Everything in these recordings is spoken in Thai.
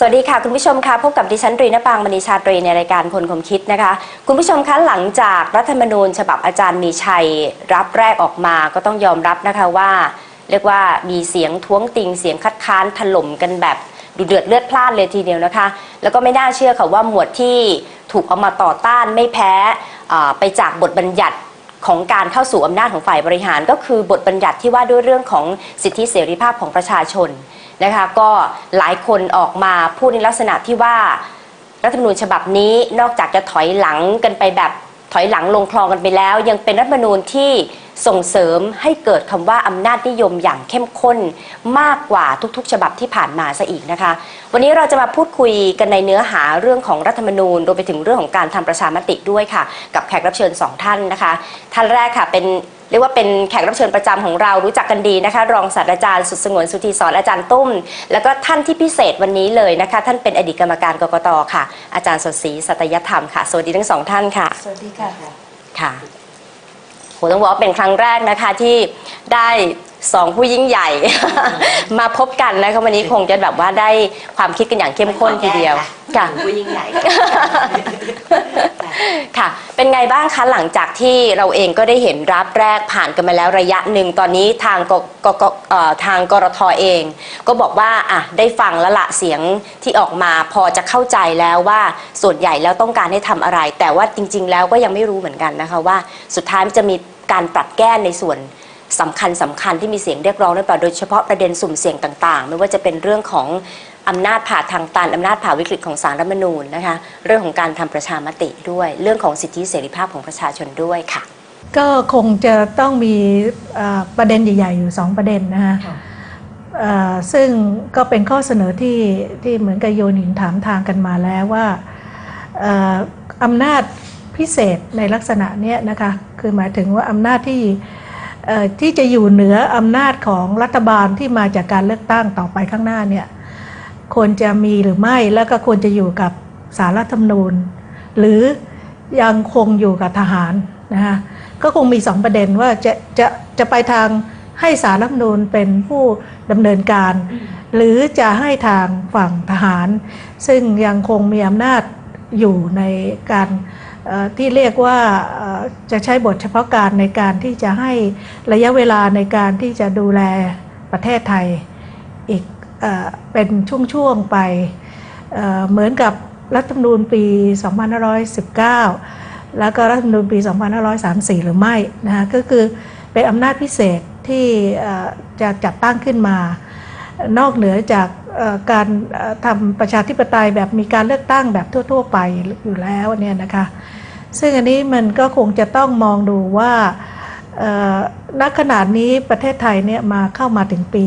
วัสดีค่ะคุณผู้ชมคะพบกับดิฉันตรีณปางมณีชาตรีในรายการคนคมคิดนะคะคุณผู้ชมคะหลังจากรัฐธรรมนูญฉบับอาจารย์มีชัยรับแรกออกมาก็ต้องยอมรับนะคะว่าเรียกว่ามีเสียงท้วงติงเสียงคัดค้านถล่มกันแบบดุเดือดเลือดพล่านเลยทีเดียวนะคะแล้วก็ไม่น่าเชื่อค่ะว่าหมวดที่ถูกเอามาต่อต้านไม่แพ้ไปจากบทบัญญัติของการเข้าสู่อำนาจของฝ่ายบริหารก็คือบทบัญญัติที่ว่าด้วยเรื่องของสิทธิเสรีภาพของประชาชนนะคะก็หลายคนออกมาพูดในลักษณะที่ว่ารัฐธรรมนูญฉบับนี้นอกจากจะถอยหลังกันไปแบบถอยหลังลงคลองกันไปแล้วยังเป็นรัฐธรรมนูญที่ส่งเสริมให้เกิดคำว่าอำนาจนิยมอย่างเข้มข้นมากกว่าทุกๆฉบับที่ผ่านมาซะอีกนะคะวันนี้เราจะมาพูดคุยกันในเนื้อหาเรื่องของรัฐธรรมนูญรวมไปถึงเรื่องของการทำประชามติด้วยค่ะกับแขกรับเชิญ2ท่านนะคะท่านแรกค่ะเป็นเรียกว่าเป็นแขกรับเชิญประจำของเรารู้จักกันดีนะคะรองศาสตราจารย์สุดสงวนสุธีสอนอาจารย์ตุ้มแล้วก็ท่านที่พิเศษวันนี้เลยนะคะท่านเป็นอดีตกรรมการกกต.ค่ะอาจารย์สดศรีสัตยธรรมค่ะสวัสดีทั้ง2ท่านค่ะสวัสดีค่ะค่ะผมต้องบอกว่าเป็นครั้งแรกนะคะที่ได้2ผู้ยิ่งใหญ่ มาพบกันนะคะวันนี้คงจะแบบว่าได้ความคิดกันอย่างเข้มข้นทีเดียวค่ะผู้ยิ่งใหญ่ค่ะเป็นไงบ้างคะหลังจากที่เราเองก็ได้เห็นรับแรกผ่านกันมาแล้วระยะหนึ่งตอนนี้ทางกรท.เองก็บอกว่าได้ฟังแล้วละเสียงที่ออกมาพอจะเข้าใจแล้วว่าส่วนใหญ่แล้วต้องการให้ทำอะไรแต่ว่าจริงๆแล้วก็ยังไม่รู้เหมือนกันนะคะว่าสุดท้ายมันจะมีการปรับแก้ในส่วนสำคัญที่มีเสียงเรียกร้องหรือเปล่าโดยเฉพาะประเด็นสุ่มเสี่ยงต่างๆไม่ว่าจะเป็นเรื่องของอำนาจผ่าทางตันอำนาจผ่าวิกฤตของศาลรัฐธรรมนูญนะคะเรื่องของการทำประชามติด้วยเรื่องของสิทธิเสรีภาพของประชาชนด้วยค่ะก็คงจะต้องมีประเด็นใหญ่ๆอยู่2ประเด็นนะคะซึ่งก็เป็นข้อเสนอที่เหมือนกับโยนหินถามทางกันมาแล้วว่าอำนาจพิเศษในลักษณะนี้นะคะคือหมายถึงว่าอำนาจที่จะอยู่เหนืออำนาจของรัฐบาลที่มาจากการเลือกตั้งต่อไปข้างหน้าเนี่ยควรจะมีหรือไม่แล้วก็ควรจะอยู่กับศาลรัฐธรรมนูญหรือยังคงอยู่กับทหารนะคะก็คงมี2ประเด็นว่าจะไปทางให้ศาลรัฐธรรมนูญเป็นผู้ดำเนินการหรือจะให้ทางฝั่งทหารซึ่งยังคงมีอำนาจอยู่ในการที่เรียกว่าจะใช้บทเฉพาะการในการที่จะให้ระยะเวลาในการที่จะดูแลประเทศไทยอีกเป็นช่วงๆไปเหมือนกับรัฐธรรมนูญปี 2519 แล้วก็รัฐธรรมนูญปี 2534 หรือไม่นะคะก็คือเป็นอำนาจพิเศษที่จะจัดตั้งขึ้นมานอกเหนือจากการทำประชาธิปไตยแบบมีการเลือกตั้งแบบทั่วๆไปอยู่แล้วเนี่ยนะคะซึ่งอันนี้มันก็คงจะต้องมองดูว่าณขณะนี้ประเทศไทยเนี่ยเข้ามาถึงปี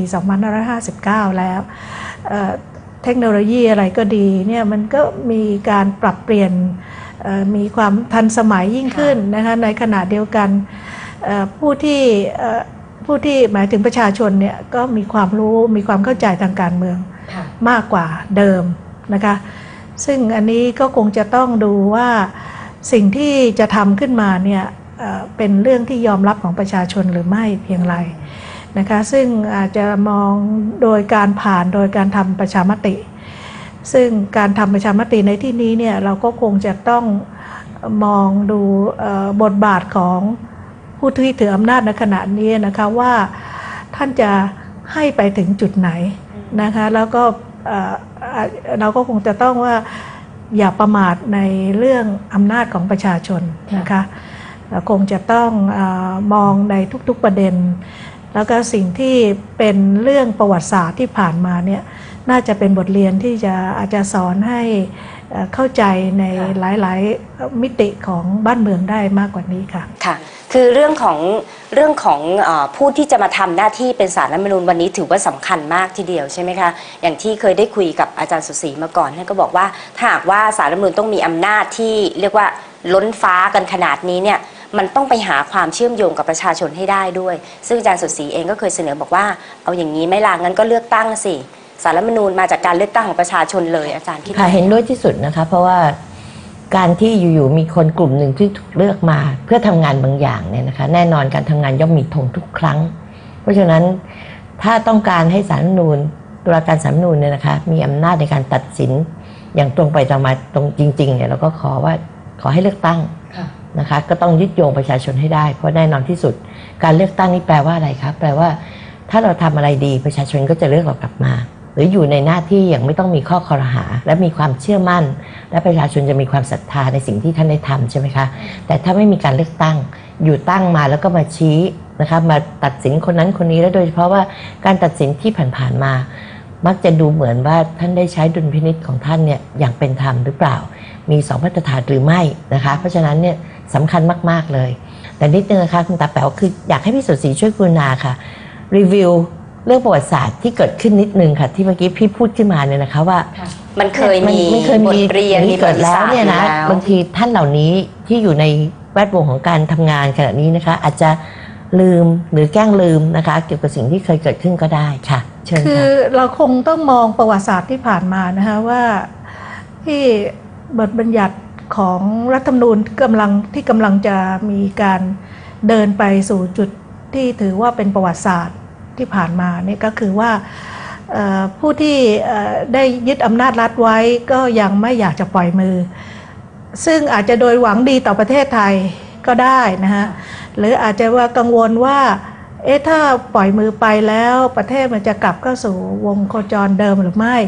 2559 แล้วเทคโนโลยีอะไรก็ดีเนี่ยมันก็มีการปรับเปลี่ยนมีความทันสมัยยิ่งขึ้นนะคะในขณะเดียวกันผู้ที่หมายถึงประชาชนเนี่ยก็มีความรู้มีความเข้าใจทางการเมืองมากกว่าเดิมนะคะซึ่งอันนี้ก็คงจะต้องดูว่าสิ่งที่จะทำขึ้นมาเนี่ยเป็นเรื่องที่ยอมรับของประชาชนหรือไม่เพียงไรนะคะซึ่งอาจจะมองโดยการผ่านโดยการทำประชามติซึ่งการทำประชามติในที่นี้เนี่ยเราก็คงจะต้องมองดูบทบาทของผู้ที่ถืออำนาจในขณะนี้นะคะว่าท่านจะให้ไปถึงจุดไหนนะคะแล้วก็เราก็คงจะต้องว่าอย่าประมาทในเรื่องอำนาจของประชาชนนะคะคงจะต้องมองในทุกๆประเด็นแล้วก็สิ่งที่เป็นเรื่องประวัติศาสตร์ที่ผ่านมาเนี่ยน่าจะเป็นบทเรียนที่อาจจะสอนให้เข้าใจในหลายๆมิติของบ้านเมืองได้มากกว่านี้ค่ะค่ะคือเรื่องของผู้ที่จะมาทำหน้าที่เป็นศาลรัฐธรรมนูญวันนี้ถือว่าสำคัญมากทีเดียวใช่ไหมคะอย่างที่เคยได้คุยกับอาจารย์สุศรีมาก่อนท่านก็บอกว่าถ้าหากว่าศาลรัฐธรรมนูญต้องมีอำนาจที่เรียกว่าล้นฟ้ากันขนาดนี้เนี่ยมันต้องไปหาความเชื่อมโยงกับประชาชนให้ได้ด้วยซึ่งอาจารย์สุศรีเองก็เคยเสนอบอกว่าเอาอย่างนี้ไม่ล่ะงั้นก็เลือกตั้งสิศาลรัฐธรรมนูญมาจากการเลือกตั้งของประชาชนเลยอาจารย์คิดค่ะเห็นด้วยที่สุดนะคะเพราะว่าการที่อยู่ๆมีคนกลุ่มหนึ่งที่ถูกเลือกมาเพื่อทำงานบางอย่างเนี่ยนะคะแน่นอนการทำงานย่อมมีธงทุกครั้งเพราะฉะนั้นถ้าต้องการให้ศาลรัฐธรรมนูญตุลาการศาลรัฐธรรมนูญเนี่ยนะคะมีอำนาจในการตัดสินอย่างตรงไปตรงมาตรงจริงๆเนี่ยเราก็ขอให้เลือกตั้งนะคะก็ต้องยึดโยงประชาชนให้ได้เพราะแน่นอนที่สุดการเลือกตั้งนี่แปลว่าอะไรครับแปลว่าถ้าเราทำอะไรดีประชาชนก็จะเลือกเรากลับมาหรืออยู่ในหน้าที่อย่างไม่ต้องมีข้อคอรหาและมีความเชื่อมั่นและประชาชนจะมีความศรัทธาในสิ่งที่ท่านได้ทำใช่ไหมคะแต่ถ้าไม่มีการเลือกตั้งอยู่ตั้งมาแล้วก็มาชี้นะคะมาตัดสินคนนั้นคนนี้และโดยเฉพาะว่าการตัดสินที่ผ่านๆมามักจะดูเหมือนว่าท่านได้ใช้ดุลพินิจของท่านเนี่ยอย่างเป็นธรรมหรือเปล่ามี2มาตรฐานหรือไม่นะคะเพราะฉะนั้นเนี่ยสำคัญมากๆเลยแต่นิดนึงนะคะคุณตาแป๋วคืออยากให้พี่สุดศรีช่วยกรุณาค่ะรีวิวเรื่องประวัติศาสตร์ที่เกิดขึ้นนิดนึงค่ะที่เมื่อกี้พี่พูดขึ้นมาเนี่ยนะคะว่ามันเคยมีบทเรียนมีเกิดแล้วเนี่ยนะบางทีท่านเหล่านี้ที่อยู่ในแวดวงของการทำงานขณะนี้นะคะอาจจะลืมหรือแกล้งลืมนะคะเกี่ยวกับสิ่งที่เคยเกิดขึ้นก็ได้ค่ะเชิญค่ะคือเราคงต้องมองประวัติศาสตร์ที่ผ่านมานะคะว่าที่บทบัญญัติของรัฐธรรมนูญกำลังจะมีการเดินไปสู่จุดที่ถือว่าเป็นประวัติศาสตร์ที่ผ่านมานี่ก็คือว่าผู้ที่ได้ยึดอำนาจรัฐไว้ก็ยังไม่อยากจะปล่อยมือซึ่งอาจจะโดยหวังดีต่อประเทศไทยก็ได้นะฮะหรืออาจจะว่ากังวลว่าถ้าปล่อยมือไปแล้วประเทศมันจะกลับเข้าสู่วงโคจรเดิมหรือไม่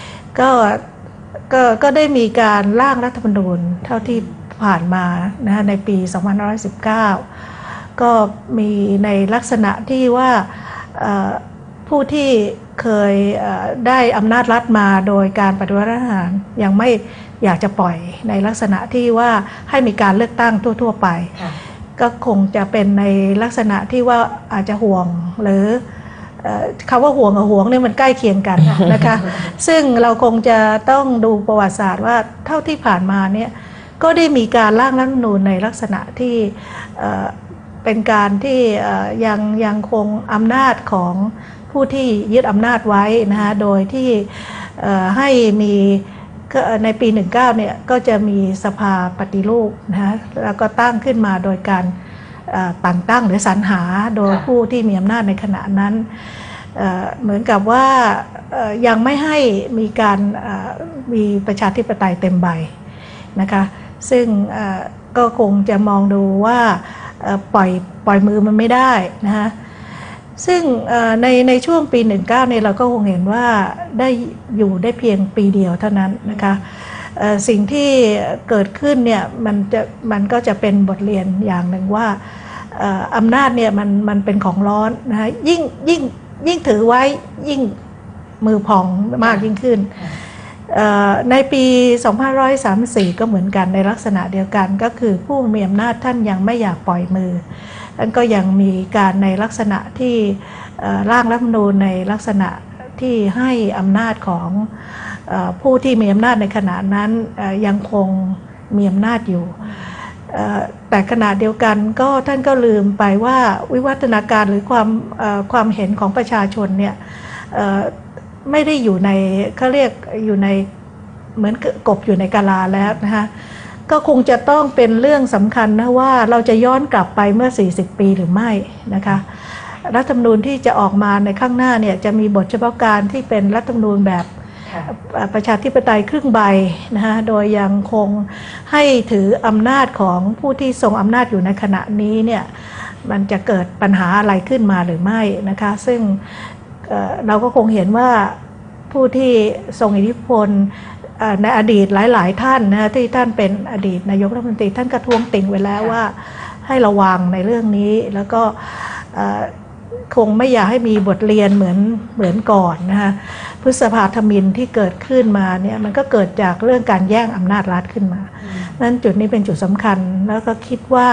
ก็ได้มีการร่างรัฐธรรมนูญเท่าที่ผ่านมานะในปี 2519 ก็มีในลักษณะที่ว่าผู้ที่เคยได้อำนาจรัฐมาโดยการปฏิวัติรัฐประหารยังไม่อยากจะปล่อยในลักษณะที่ว่าให้มีการเลือกตั้งทั่วๆไปก็คงจะเป็นในลักษณะที่ว่าอาจจะห่วงหรือคำว่าห่วงกับห่วงเนี่ยมันใกล้เคียงกันนะคะซึ่งเราคงจะต้องดูประวัติศาสตร์ว่าเท่าที่ผ่านมาเนี่ยก็ได้มีการร่างรัฐธรรมนูญในลักษณะที่เป็นการที่ยังคงอำนาจของผู้ที่ยึดอำนาจไว้นะคะโดยที่ให้มีในปี 19 เนี่ยก็จะมีสภาปฏิรูปนะคะแล้วก็ตั้งขึ้นมาโดยการแต่งตั้งหรือสรรหาโดยผู้ที่มีอำนาจในขณะนั้นเหมือนกับว่ายังไม่ให้มีการมีประชาธิปไตยเต็มใบนะคะซึ่งก็คงจะมองดูว่าปล่อยมือมันไม่ได้นะคะซึ่งในช่วงปี 19 เนี่ยเราก็คงเห็นว่าได้อยู่ได้เพียงปีเดียวเท่านั้นนะคะสิ่งที่เกิดขึ้นเนี่ยมันก็จะเป็นบทเรียนอย่างหนึ่งว่าอำนาจเนี่ยมันเป็นของร้อนนะคะยิ่งถือไว้ยิ่งมือพองมากยิ่งขึ้นในปี 2534 ก็เหมือนกันในลักษณะเดียวกันก็คือผู้มีอำนาจท่านยังไม่อยากปล่อยมือท่านก็ยังมีการในลักษณะที่ร่างรัฐธรรมนูญในลักษณะที่ให้อำนาจของผู้ที่มีอำนาจในขณะนั้นยังคงมีอำนาจอยู่แต่ขณะเดียวกันก็ท่านก็ลืมไปว่าวิวัฒนาการหรือความเห็นของประชาชนเนี่ยไม่ได้อยู่ในเขาเรียกอยู่ในเหมือนกบอยู่ในกาลาแล้วนะคะก็คงจะต้องเป็นเรื่องสำคัญนะว่าเราจะย้อนกลับไปเมื่อ40 ปีหรือไม่นะคะรัฐธรรมนูญที่จะออกมาในข้างหน้าเนี่ยจะมีบทเฉพาะการที่เป็นรัฐธรรมนูญแบบประชาธิปไตยครึ่งใบนะคะโดยยังคงให้ถืออำนาจของผู้ที่ทรงอำนาจอยู่ในขณะนี้เนี่ยมันจะเกิดปัญหาอะไรขึ้นมาหรือไม่นะคะซึ่งเราก็คงเห็นว่าผู้ที่ทรงอิทธิพลในอดีตหลายๆท่านนะที่ท่านเป็นอดีตนายกรัฐมนตรีท่านกระท้วงติ่งไว้แล้วว่าให้ระวังในเรื่องนี้แล้วก็คงไม่อยากให้มีบทเรียนเหมือนก่อนนะคะพฤษภาธมิฬที่เกิดขึ้นมาเนี่ยมันก็เกิดจากเรื่องการแย่งอำนาจรัฐขึ้นมานั้นจุดนี้เป็นจุดสำคัญแล้วก็คิดว่า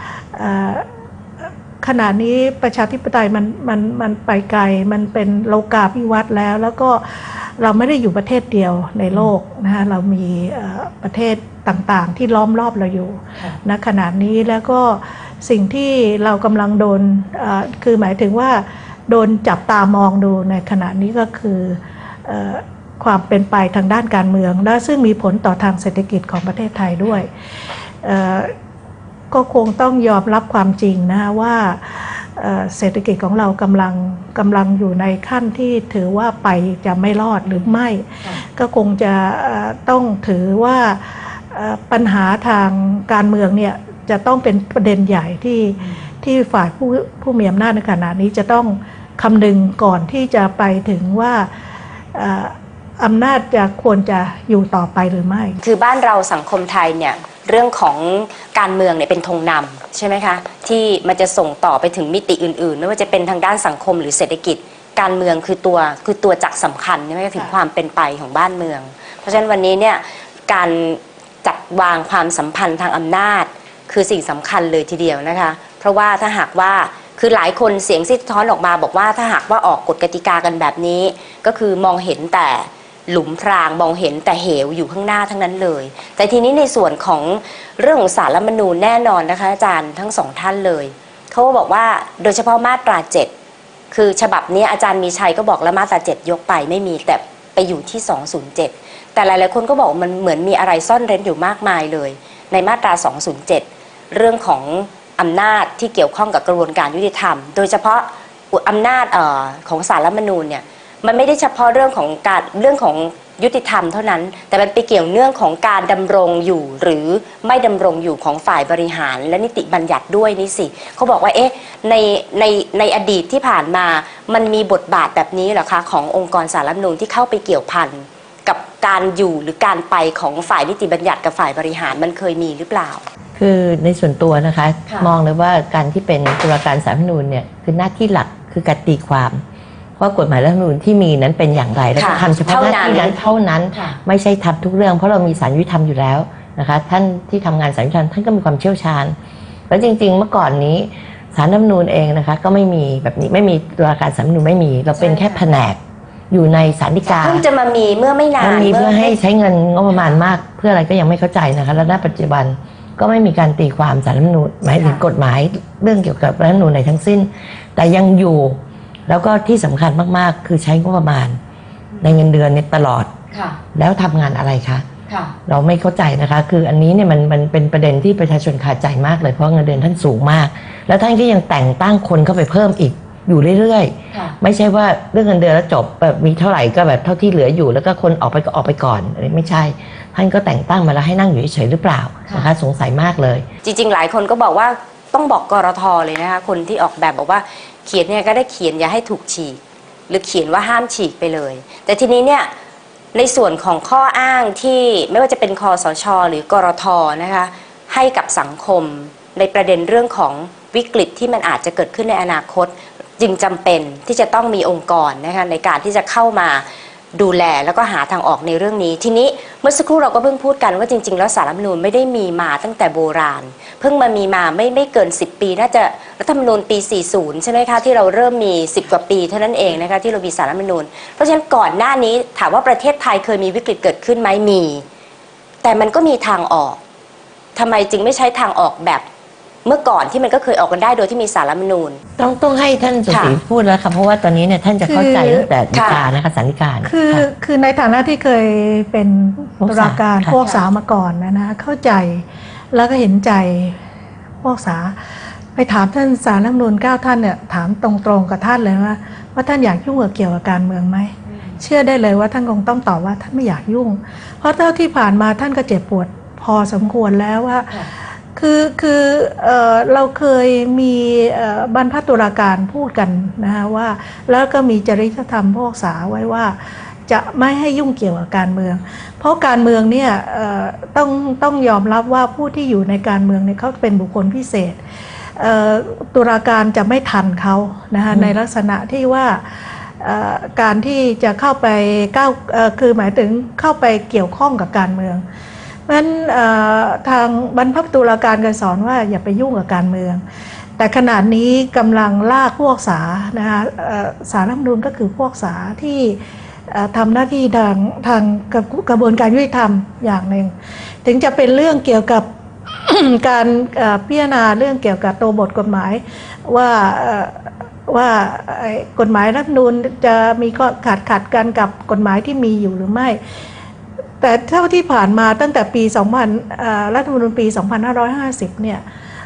ขณะนี้ประชาธิปไตยมันไปไกลมันเป็นโลกาภิวัตน์แล้วก็เราไม่ได้อยู่ประเทศเดียวในโลกนะคะเรามีประเทศต่างๆที่ล้อมรอบเราอยู่ณขณะนี้แล้วก็สิ่งที่เรากำลังโดนคือหมายถึงว่าโดนจับตามองดูในขณะนี้ก็คือความเป็นไปทางด้านการเมืองและซึ่งมีผลต่อทางเศรษฐกิจของประเทศไทยด้วยก็คงต้องยอมรับความจริงนะว่าเศรษฐกิจของเรากำลังอยู่ในขั้นที่ถือว่าไปจะไม่รอดหรือไม่ก็คงจะต้องถือว่าปัญหาทางการเมืองเนี่ยจะต้องเป็นประเด็นใหญ่ที่ฝ่ายผู้มีอำนาจในขณะนี้จะต้องคำนึงก่อนที่จะไปถึงว่าอำนาจจะควรจะอยู่ต่อไปหรือไม่คือบ้านเราสังคมไทยเนี่ยเรื่องของการเมืองเนี่ยเป็นธงนำใช่ไหมคะที่มันจะส่งต่อไปถึงมิติอื่นๆไม่ว่าจะเป็นทางด้านสังคมหรือเศรษฐกิจการเมืองคือตัวจักรสำคัญใช่ไหมถึงความเป็นไปของบ้านเมืองเพราะฉะนั้นวันนี้เนี่ยการจัดวางความสัมพันธ์ทางอำนาจคือสิ่งสำคัญเลยทีเดียวนะคะเพราะว่าถ้าหากว่าคือหลายคนเสียงสะท้อนออกมาบอกว่าถ้าหากว่าออกกฎกติกากันแบบนี้ก็คือมองเห็นแต่หลุมพรางมองเห็นแต่เหวอยู่ข้างหน้าทั้งนั้นเลยแต่ทีนี้ในส่วนของเรื่องของศาลรัฐธรรมนูญแน่นอนนะคะอาจารย์ทั้งสองท่านเลยเขาบอกว่าโดยเฉพาะมาตรา7คือฉบับนี้อาจารย์มีชัยก็บอกแล้วมาตรา7ยกไปไม่มีแต่ไปอยู่ที่207แต่หลายๆคนก็บอกมันเหมือนมีอะไรซ่อนเร้นอยู่มากมายเลยในมาตรา207เรื่องของอำนาจที่เกี่ยวข้องกับกระบวนการยุติธรรมโดยเฉพาะอำนาจของศาลรัฐธรรมนูญเนี่ยมันไม่ได้เฉพาะเรื่องของยุติธรรมเท่านั้นแต่มันไปเกี่ยวเนื่องของการดำรงอยู่หรือไม่ดำรงอยู่ของฝ่ายบริหารและนิติบัญญัติด้วยนี่สิเขาบอกว่าเอ๊ะในอดีตที่ผ่านมามันมีบทบาทแบบนี้เหรอคะขององค์กรศาลรัฐธรรมนูญที่เข้าไปเกี่ยวพันกับการอยู่หรือการไปของฝ่ายนิติบัญญัติกับฝ่ายบริหารมันเคยมีหรือเปล่าคือในส่วนตัวนะคะมองเลยว่าการที่เป็นตุลาการศาลรัฐธรรมนูญเนี่ยคือหน้าที่หลักคือการตีความว่ากฎหมายรัฐธรรมนูญที่มีนั้นเป็นอย่างไรและทำเฉพาะหน้าที่นั้นเท่านั้นไม่ใช่ทำทุกเรื่องเพราะเรามีศาลยุติธรรมอยู่แล้วนะคะท่านที่ทำงานศาลยุติธรรมท่านก็มีความเชี่ยวชาญแล้วจริงๆเมื่อก่อนนี้ศาลรัฐธรรมนูญเองนะคะก็ไม่มีแบบนี้ไม่มีตุลาการศาลรัฐธรรมนูญไม่มีเราเป็นแค่แผนกอยู่ในศาลฎีกาเพิ่งจะมามีเมื่อไม่นานมีเพื่อให้ใช้เงินงบประมาณมากเพื่ออะไรก็ยังไม่เข้าใจนะคะและณปัจจุบันก็ไม่มีการตีความศาลรัฐธรรมนูญหมายถึงกฎหมายเรื่องเกี่ยวกับรัฐธรรมนูญในทั้งสิ้นแต่ยังอยู่แล้วก็ที่สำคัญมากๆคือใช้งบประมาณในเงินเดือนเนี่ยตลอดแล้วทำงานอะไรคะเราไม่เข้าใจนะคะคืออันนี้เนี่ยมันเป็นประเด็นที่ประชาชนคาใจมากเลยเพราะเงินเดือนท่านสูงมากแล้วท่านก็ยังแต่งตั้งคนเข้าไปเพิ่มอีกอยู่เรื่อยๆไม่ใช่ว่าเรื่องเงินเดือนแล้วจบแบบมีเท่าไหร่ก็แบบเท่าที่เหลืออยู่แล้วก็คนออกไปก็ออกไปก่อนไม่ใช่ท่านก็แต่งตั้งมาแล้วให้นั่งอยู่เฉยๆหรือเปล่านะคะสงสัยมากเลยจริงๆหลายคนก็บอกว่าต้องบอกกรท.เลยนะคะคนที่ออกแบบบอกว่าเขียนเนี่ยก็ได้เขียนอย่าให้ถูกฉีกหรือเขียนว่าห้ามฉีกไปเลยแต่ทีนี้เนี่ยในส่วนของข้ออ้างที่ไม่ว่าจะเป็นคสช.หรือกรท.นะคะให้กับสังคมในประเด็นเรื่องของวิกฤตที่มันอาจจะเกิดขึ้นในอนาคตจึงจำเป็นที่จะต้องมีองค์กรนะคะในการที่จะเข้ามาดูแลแล้วก็หาทางออกในเรื่องนี้ทีนี้เมื่อสักครู่เราก็เพิ่งพูดกันว่าจริงๆแล้วศาลรัฐธรรมนูญไม่ได้มีมาตั้งแต่โบราณเพิ่งมามีมาไม่เกิน10ปีน่าจะรัฐธรรมนูญปี40ใช่ไหมคะที่เราเริ่มมี10กว่าปีเท่านั้นเองนะคะที่เรามีศาลรัฐธรรมนูญเพราะฉะนั้นก่อนหน้านี้ถามว่าประเทศไทยเคยมีวิกฤตเกิดขึ้นไหมมีแต่มันก็มีทางออกทำไมจึงไม่ใช้ทางออกแบบเมื่อก่อนที่มันก็เคยออกกันได้โดยที่มีศาลรัฐธรรมนูญต้องให้ท่านสุศรีพูดแล้วค่ะเพราะว่าตอนนี้เนี่ยท่านจะเข้าใจตั้งแต่ฎีกานะคะศาลฎีกาคือในฐานะที่เคยเป็นตุลาการพวกษามาก่อนนะเข้าใจแล้วก็เห็นใจพวกษาไปถามท่านศาลรัฐธรรมนูญ9ท่านเนี่ยถามตรงๆกับท่านเลยว่าท่านอยากยุ่งเกี่ยวกับการเมืองไหมเชื่อได้เลยว่าท่านคงต้องตอบว่าท่านไม่อยากยุ่งเพราะเท่าที่ผ่านมาท่านก็เจ็บปวดพอสมควรแล้วว่าคือเราเคยมีบรรพตุลาการพูดกันนะคะว่าแล้วก็มีจริยธรรมพวกษาไว้ว่าจะไม่ให้ยุ่งเกี่ยวกับการเมืองเพราะการเมืองเนี่ยต้องยอมรับว่าผู้ที่อยู่ในการเมืองเนี่ยเขาเป็นบุคคลพิเศษตุลาการจะไม่ทันเขานะคะในลักษณะที่ว่าการที่จะเข้าไปคือหมายถึงเข้าไปเกี่ยวข้องกับการเมืองเพราะฉะนั้นทางบรรพตุลาการก็สอนว่าอย่าไปยุ่งกับการเมืองแต่ขณะนี้กำลังลากพวกษานะคะศาลรัฐธรรมนูญก็คือพวกษาที่ทำหน้าที่ทางกระบวนการยุติธรรมอย่างหนึ่งถึงจะเป็นเรื่องเกี่ยวกับ การพิจารณาเรื่องเกี่ยวกับตัวบทกฎหมายว่ากฎหมายรัฐธรรมนูญจะมีข้อขัดกันกับกฎหมายที่มีอยู่หรือไม่แต่เท่าที่ผ่านมาตั้งแต่ปีรัฐธรรมนูญปี 2550 เนี่ย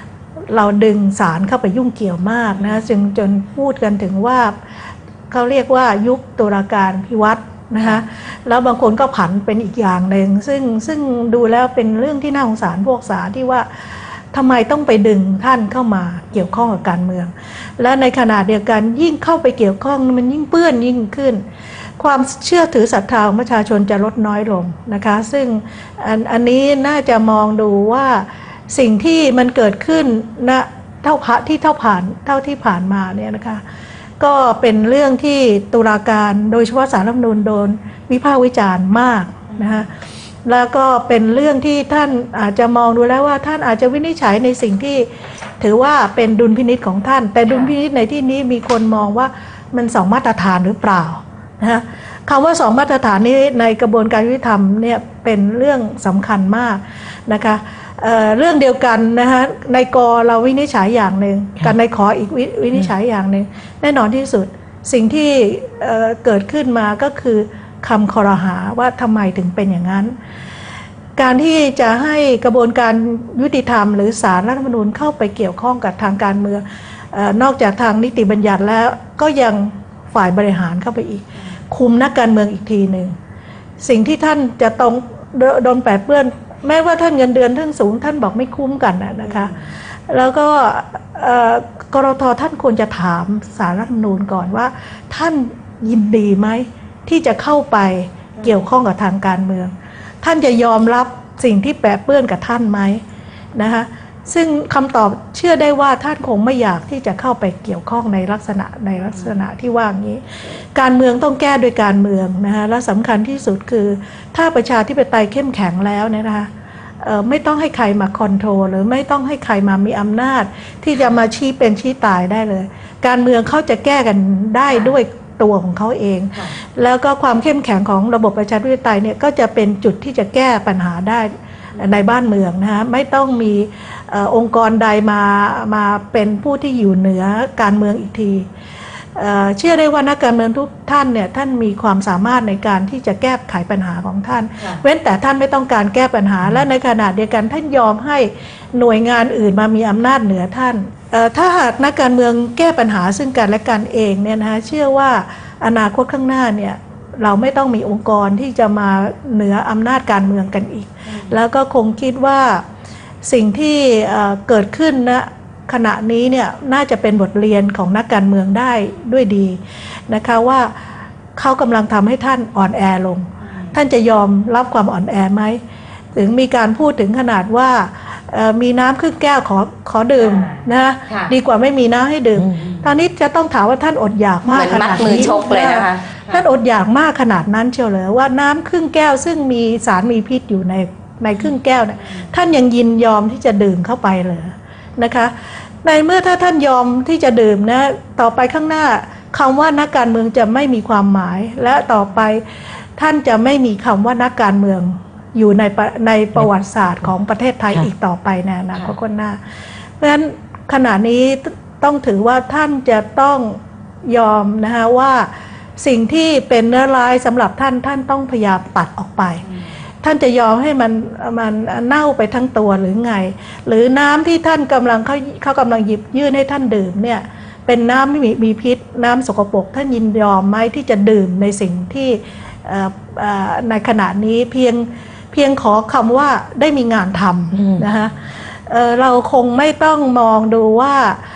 เราดึงศาลเข้าไปยุ่งเกี่ยวมากนะจึงจนพูดกันถึงว่าเขาเรียกว่ายุคตุลาการพิวัตรนะคะแล้วบางคนก็ผันเป็นอีกอย่างหนึ่งซึ่งดูแล้วเป็นเรื่องที่น่าสงสารพวกศาลที่ว่าทำไมต้องไปดึงท่านเข้ามาเกี่ยวข้องกับการเมืองและในขณะเดียวกันยิ่งเข้าไปเกี่ยวข้องมันยิ่งเปื้อนยิ่งขึ้นความเชื่อถือศรัทธาของประชาชนจะลดน้อยลงนะคะซึ่งอันนี้น่าจะมองดูว่าสิ่งที่มันเกิดขึ้นนะเท่าที่ผ่านมาเนี่ยนะคะก็เป็นเรื่องที่ตุลาการโดยเฉพาะศาลรัฐธรรมนูญโดนวิพากษ์วิจารณ์มากนะคะแล้วก็เป็นเรื่องที่ท่านอาจจะมองดูแล้วว่าท่านอาจจะวินิจฉัยในสิ่งที่ถือว่าเป็นดุลพินิจของท่านแต่ดุลพินิจในที่นี้มีคนมองว่ามันสองมาตรฐานหรือเปล่านะคำว่าสองมาตรฐานนี้ในกระบวนการยุติธรรมเนี่ยเป็นเรื่องสำคัญมากนะคะเรื่องเดียวกันนะคะในกเราวินิจฉัยอย่างหนึ่งกับในขออีกวินิจฉัยอย่างหนึ่งแน่นอนที่สุดสิ่งที่เกิดขึ้นมาก็คือคำครหาว่าทำไมถึงเป็นอย่างนั้นการที่จะให้กระบวนการยุติธรรมหรือศาลรัฐธรรมนูญเข้าไปเกี่ยวข้องกับทางการเมืองนอกจากทางนิติบัญญัติแล้วก็ยังฝ่ายบริหารเข้าไปอีกคุมนักการเมืองอีกทีหนึ่งสิ่งที่ท่านจะต้องโดนแปดเปื้อนแม้ว่าท่านเงินเดือนท่านสูงท่านบอกไม่คุ้มกันนะคะแล้วก็กรท.ท่านควรจะถามศาลรัฐธรรมนูญก่อนว่าท่านยินดีไหมที่จะเข้าไปเกี่ยวข้องกับทางการเมืองท่านจะยอมรับสิ่งที่แปดเปื้อนกับท่านไหมนะคะซึ่งคำตอบเชื่อได้ว่าท่านคงไม่อยากที่จะเข้าไปเกี่ยวข้องในลักษณะที่ว่างี้การเมืองต้องแก้โดยการเมืองนะคะและสำคัญที่สุดคือถ้าประชาธิปไตยเข้มแข็งแล้วนะคะไม่ต้องให้ใครมาคอนโทรลหรือไม่ต้องให้ใครมามีอำนาจที่จะมาชี้เป็นชี้ตายได้เลยการเมืองเขาจะแก้กันได้ด้วยตัวของเขาเองแล้วก็ความเข้มแข็งของระบบประชาธิปไตยเนี่ยก็จะเป็นจุดที่จะแก้ปัญหาได้ในบ้านเมืองนะคะไม่ต้องมีองค์กรใดมาเป็นผู้ที่อยู่เหนือการเมืองอีกทีเชื่อได้ว่านักการเมืองทุกท่านเนี่ยท่านมีความสามารถในการที่จะแก้ไขปัญหาของท่านเว้นแต่ท่านไม่ต้องการแก้ปัญหาและในขณะเดียวกันท่านยอมให้หน่วยงานอื่นมามีอำนาจเหนือท่านถ้าหากนักการเมืองแก้ปัญหาซึ่งกันและกันเองเนี่ยนะคะเชื่อว่าอนาคตข้างหน้าเนี่ยเราไม่ต้องมีองค์กรที่จะมาเหนืออำนาจการเมืองกันอีกแล้วก็คงคิดว่าสิ่งที่เกิดขึ้นนะขณะนี้เนี่ยน่าจะเป็นบทเรียนของนักการเมืองได้ด้วยดีนะคะว่าเขากำลังทำให้ท่านอ่อนแอลงท่านจะยอมรับความอ่อนแอไหมถึงมีการพูดถึงขนาดว่ามีน้ำครึ่งแก้วขอดื่มนะดีกว่าไม่มีน้ำให้ดื่มตอนนี้จะต้องถามว่าท่านอดอยากมากขนาดนี้ชกเลยนะคะท่านอดอยากมากขนาดนั้นเชียวเหรอว่าน้ำครึ่งแก้วซึ่งมีสารมีพิษอยู่ในครึ่งแก้วเนี่ยท่านยังยินยอมที่จะดื่มเข้าไปเลยนะคะในเมื่อถ้าท่านยอมที่จะดื่มนะต่อไปข้างหน้าคำว่านักการเมืองจะไม่มีความหมายและต่อไปท่านจะไม่มีคำว่านักการเมืองอยู่ในประวัติศาสตร์ของประเทศไทยอีกต่อไปในอนาคตข้างหน้าเพราะฉะนั้นขณะนี้ต้องถือว่าท่านจะต้องยอมนะคะว่าสิ่งที่เป็นเนื้อร้ายสำหรับท่านต้องพยายามตัดออกไปท่านจะยอมให้มันเน่าไปทั้งตัวหรือไงหรือน้ำที่ท่านกำลังเขากำลังหยิบยื่นให้ท่านดื่มเนี่ยเป็นน้ำไม่มีพิษน้ำสกปรกท่านยินยอมไหมที่จะดื่มในสิ่งที่ในขณะนี้เพียงขอคำว่าได้มีงานทำนะคะเราคงไม่ต้องมองดูว่า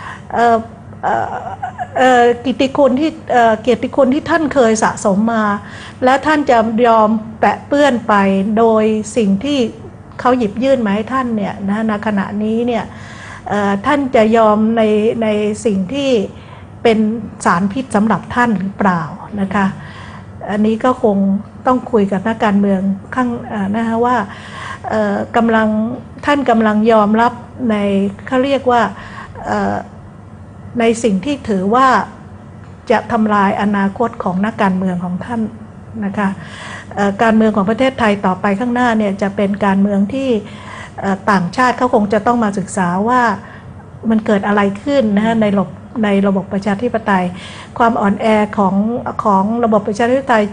เกียรติคุณที่ท่านเคยสะสมมาและท่านจะยอมแปะเปื้อนไปโดยสิ่งที่เขาหยิบยื่นมาให้ท่านเนี่ยนะในขณะนี้เนี่ยท่านจะยอมในสิ่งที่เป็นสารพิษสำหรับท่านหรือเปล่านะคะอันนี้ก็คงต้องคุยกับนักการเมืองข้างนะคะว่าท่านกำลังยอมรับในเขาเรียกว่าในสิ่งที่ถือว่าจะทำลายอนาคตของนักการเมืองของท่านนะคะการเมืองของประเทศไทยต่อไปข้างหน้าเนี่ยจะเป็นการเมืองที่ต่างชาติเขาคงจะต้องมาศึกษาว่ามันเกิดอะไรขึ้นนะในระบบประชาธิปไตยความอ่อนแอของระบบประชาธิปไตยจ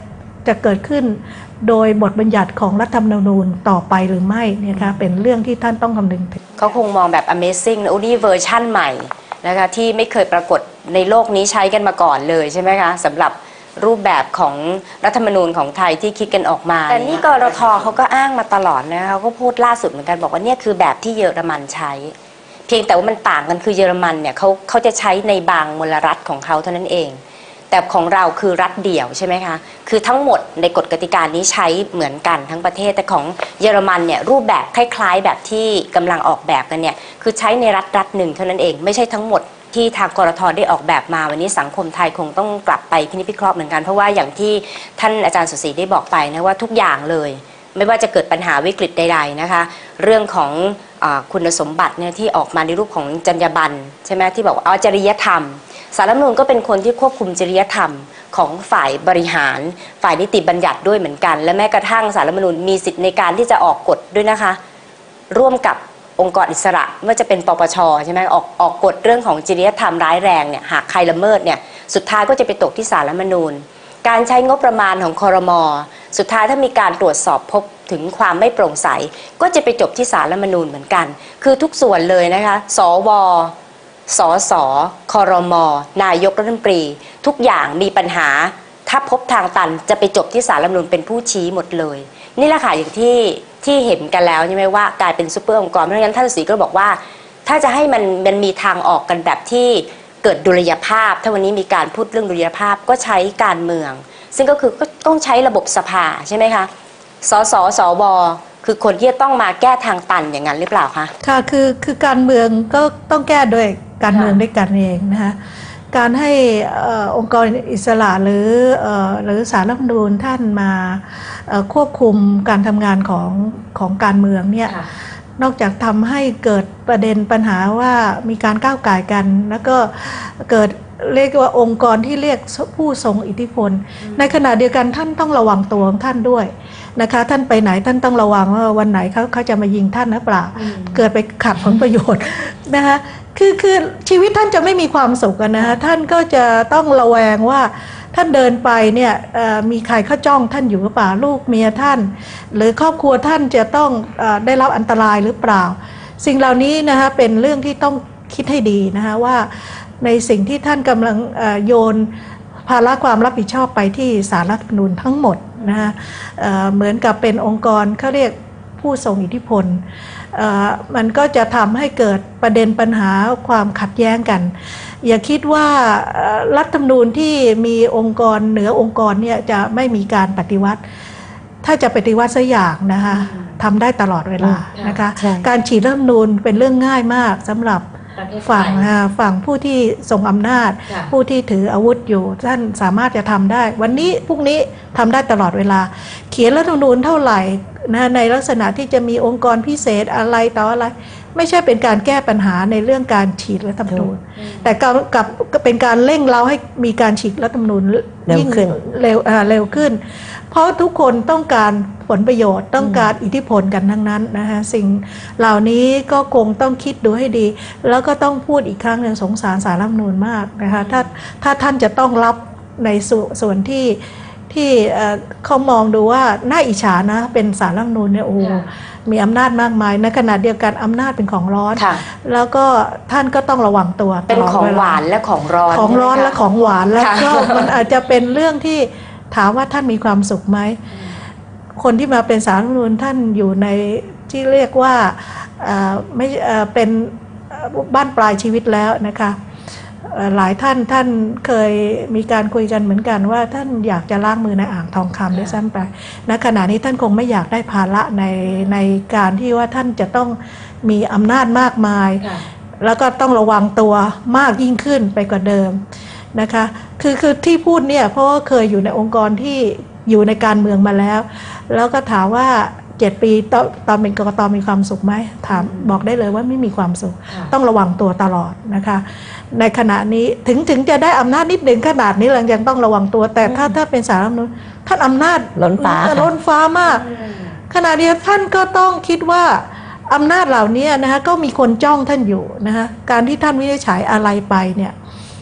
จะเกิดขึ้นโดยบทบัญญัติของรัฐธรรมนูญต่อไปหรือไม่เนี่ยคะเป็นเรื่องที่ท่านต้องคำนึงถึงเขาคงมองแบบ Amazing นะนี่เวอร์ชั่นใหม่นะคะที่ไม่เคยปรากฏในโลกนี้ใช้กันมาก่อนเลยใช่ไหมคะสำหรับรูปแบบของรัฐธรรมนูญของไทยที่คิดกันออกมาแต่นี่กรท.เขาก็อ้างมาตลอดนะคะเขาก็พูดล่าสุดเหมือนกันบอกว่าเนี่ยคือแบบที่เยอรมันใช้เพียงแต่ว่ามันต่างกันคือเยอรมันเนี่ยเขาจะใช้ในบางมลรัฐของเขาเท่านั้นเองแต่ของเราคือรัฐเดี่ยวใช่ไหมคะคือทั้งหมดในกฎกติกานี้ใช้เหมือนกันทั้งประเทศแต่ของเยอรมันเนี่ยรูปแบบคล้ายๆแบบที่กำลังออกแบบกันเนี่ยคือใช้ในรัฐหนึ่งเท่านั้นเองไม่ใช่ทั้งหมดที่ทางกรท.ได้ออกแบบมาวันนี้สังคมไทยคงต้องกลับไปพินิจพิเคราะห์เหมือนกันเพราะว่าอย่างที่ท่านอาจารย์สุศรีได้บอกไปนะว่าทุกอย่างเลยไม่ว่าจะเกิดปัญหาวิกฤตใดๆนะคะเรื่องของคุณสมบัติเนี่ยที่ออกมาในรูปของจรรยาบรรณใช่ไหมที่บอกว่าจริยธรรมศาลรัฐธรรมนูญก็เป็นคนที่ควบคุมจริยธรรมของฝ่ายบริหารฝ่ายนิติบัญญัติด้วยเหมือนกันและแม้กระทั่งศาลรัฐธรรมนูญมีสิทธิ์ในการที่จะออกกฎด้วยนะคะร่วมกับองค์กรอิสระไม่ว่าจะเป็นปปช.ใช่ไหมออกกฎเรื่องของจริยธรรมร้ายแรงเนี่ยหากใครละเมิดเนี่ยสุดท้ายก็จะไปตกที่ศาลรัฐธรรมนูญการใช้งบประมาณของครม.สุดท้ายถ้ามีการตรวจสอบพบถึงความไม่โปร่งใสก็จะไปจบที่ศาลรัฐธรรมนูญเหมือนกันคือทุกส่วนเลยนะคะสว.สส.ครม.นายกรัฐมนตรีทุกอย่างมีปัญหาถ้าพบทางตันจะไปจบที่ศาลรัฐธรรมนูญเป็นผู้ชี้หมดเลยนี่แหละค่ะอย่างที่เห็นกันแล้วใช่ไหมว่ากลายเป็นซุปเปอร์องค์กรเพราะฉะนั้นท่านศรีก็บอกว่าถ้าจะให้มันมีทางออกกันแบบที่เกิดดุลยภาพถ้าวันนี้มีการพูดเรื่องดุลยภาพก็ใช้การเมืองซึ่งก็คือก็ต้องใช้ระบบสภาใช่ไหมคะสสสวคือคนที่จะต้องมาแก้ทางตันอย่างนั้นหรือเปล่าคะค่ะคือการเมืองก็ต้องแก้ด้วยการเมืองด้วยกันเองนะคะการให้องค์กรอิสระหรือศาลรัฐธรรมนูญท่านมาควบคุมการทำงานของการเมืองเนี่ยนอกจากทำให้เกิดประเด็นปัญหาว่ามีการก้าวก่ายกันแล้วก็เกิดเรียกว่าองค์กรที่เรียกผู้ทรงอิทธิพลในขณะเดียวกันท่านต้องระวังตัวของท่านด้วยนะคะท่านไปไหนท่านต้องระวังว่าวันไหนเขาจะมายิงท่านหรือเปล่าเกิดไปขัดผลประโยชน์นะคะคือชีวิตท่านจะไม่มีความสุขนะคะท่านก็จะต้องระแวงว่าท่านเดินไปเนี่ยมีใครเข้าจ้องท่านอยู่หรือเปล่าลูกเมียท่านหรือครอบครัวท่านจะต้องได้รับอันตรายหรือเปล่าสิ่งเหล่านี้นะคะเป็นเรื่องที่ต้องคิดให้ดีนะคะว่าในสิ่งที่ท่านกำลังโยนภาระความรับผิดชอบไปที่ศาลรัฐธรรมนูญทั้งหมดนะคะเหมือนกับเป็นองค์กรเขาเรียกผู้ทรงอิทธิพลมันก็จะทำให้เกิดประเด็นปัญหาความขัดแย้งกันอย่าคิดว่ารัฐธรรมนูญที่มีองค์กรเหนือองค์กรเนี่ยจะไม่มีการปฏิวัติถ้าจะปฏิวัติสักอย่างนะคะทำได้ตลอดเวลานะคะการฉีกรัฐธรรมนูญเป็นเรื่องง่ายมากสำหรับฝั่งผู้ที่ทรงอำนาจผู้ที่ถืออาวุธอยู่ท่านสามารถจะทำได้วันนี้พรุ่งนี้ทำได้ตลอดเวลาเขียนรัฐธรรมนูญเท่าไหร่นะในลักษณะที่จะมีองค์กรพิเศษอะไรต่ออะไรไม่ใช่เป็นการแก้ปัญหาในเรื่องการฉีกรัฐธรรมนูญแต่กับเป็นการเร่งเร้าให้มีการฉีกรัฐธรรมนูญยิ่งเร็วขึ้นเพราะทุกคนต้องการผลประโยชน์ต้องการอิทธิพลกันทั้งนั้นนะคะสิ่งเหล่านี้ก็คงต้องคิดดูให้ดีแล้วก็ต้องพูดอีกครั้งหนึ่งสงสารศาลรัฐธรรมนูญมากนะคะถ้าท่านจะต้องรับในส่วนที่เขามองดูว่าน่าอิจฉานะเป็นศาลรัฐธรรมนูญเนี่ยโอ้มีอำนาจมากมายในขณะเดียวกันอำนาจเป็นของร้อนแล้วก็ท่านก็ต้องระวังตัวเป็นของหวานและของร้อนและของหวานแล้วก็มันอาจจะเป็นเรื่องที่ถามว่าท่านมีความสุขไหมคนที่มาเป็นศาลรัฐธรรมนูญท่านอยู่ในที่เรียกว่าไม่เป็นบ้านปลายชีวิตแล้วนะคะหลายท่านเคยมีการคุยกันเหมือนกันว่าท่านอยากจะล้างมือในอ่างทองคำด้วยซ้ำไปณขณะนี้ท่านคงไม่อยากได้ภาระในการที่ว่าท่านจะต้องมีอำนาจมากมายแล้วก็ต้องระวังตัวมากยิ่งขึ้นไปกว่าเดิมนะคะคือที่พูดเนี่ยเพราะว่าเคยอยู่ในองค์กรที่อยู่ในการเมืองมาแล้วก็ถามว่า7 ปีตอนเป็นกกต.มีความสุขไหมถามบอกได้เลยว่าไม่มีความสุขต้องระวังตัวตลอดนะคะในขณะนี้ถึงจะได้อำนาจนิดหนึ่งขนาดนี้เรายังต้องระวังตัวแต่ถ้าเป็นศาลรัฐธรรมนูญท่านอำนาจล้นฟ้ามากขณะเดียวท่านก็ต้องคิดว่าอำนาจเหล่านี้นะคะก็มีคนจ้องท่านอยู่นะคะการที่ท่านวินิจฉัยอะไรไปเนี่ย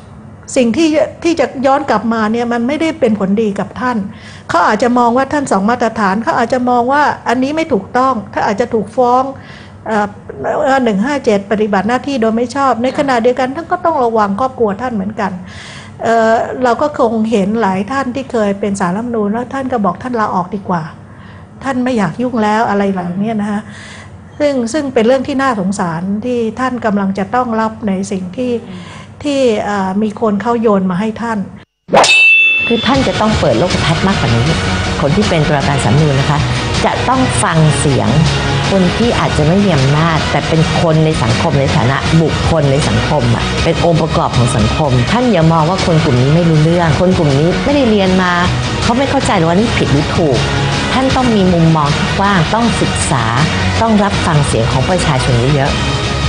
สิ่งที่จะย้อนกลับมาเนี่ยมันไม่ได้เป็นผลดีกับท่านเขาอาจจะมองว่าท่านสองมาตรฐานเขาอาจจะมองว่าอันนี้ไม่ถูกต้องถ้าอาจจะถูกฟ้อง157ปฏิบัติหน้าที่โดยไม่ชอบในขณะเดียวกันท่านก็ต้องระวังครอบครัวท่านเหมือนกันเราก็คงเห็นหลายท่านที่เคยเป็นศาลรัฐธรรมนูญแล้วท่านก็บอกท่านลาออกดีกว่าท่านไม่อยากยุ่งแล้วอะไรแบบนี้นะฮะซึ่งเป็นเรื่องที่น่าสงสารที่ท่านกำลังจะต้องรับในสิ่งที่มีคนเข้าโยนมาให้ท่านคือท่านจะต้องเปิดโลกทัศน์มากกว่านี้คนที่เป็นตุลาการศาลรัฐธรรมนูญนะคะจะต้องฟังเสียงคนที่อาจจะไม่มีอำนาจแต่เป็นคนในสังคมในฐานะบุคคลในสังคมเป็นองค์ประกอบของสังคมท่านอย่ามองว่าคนกลุ่มนี้ไม่รู้เรื่องคนกลุ่มนี้ไม่ได้เรียนมาเขาไม่เข้าใจว่านี่ผิดหรือถูกท่านต้องมีมุมมองที่กว้างต้องศึกษาต้องรับฟังเสียงของประชาชนเยอะ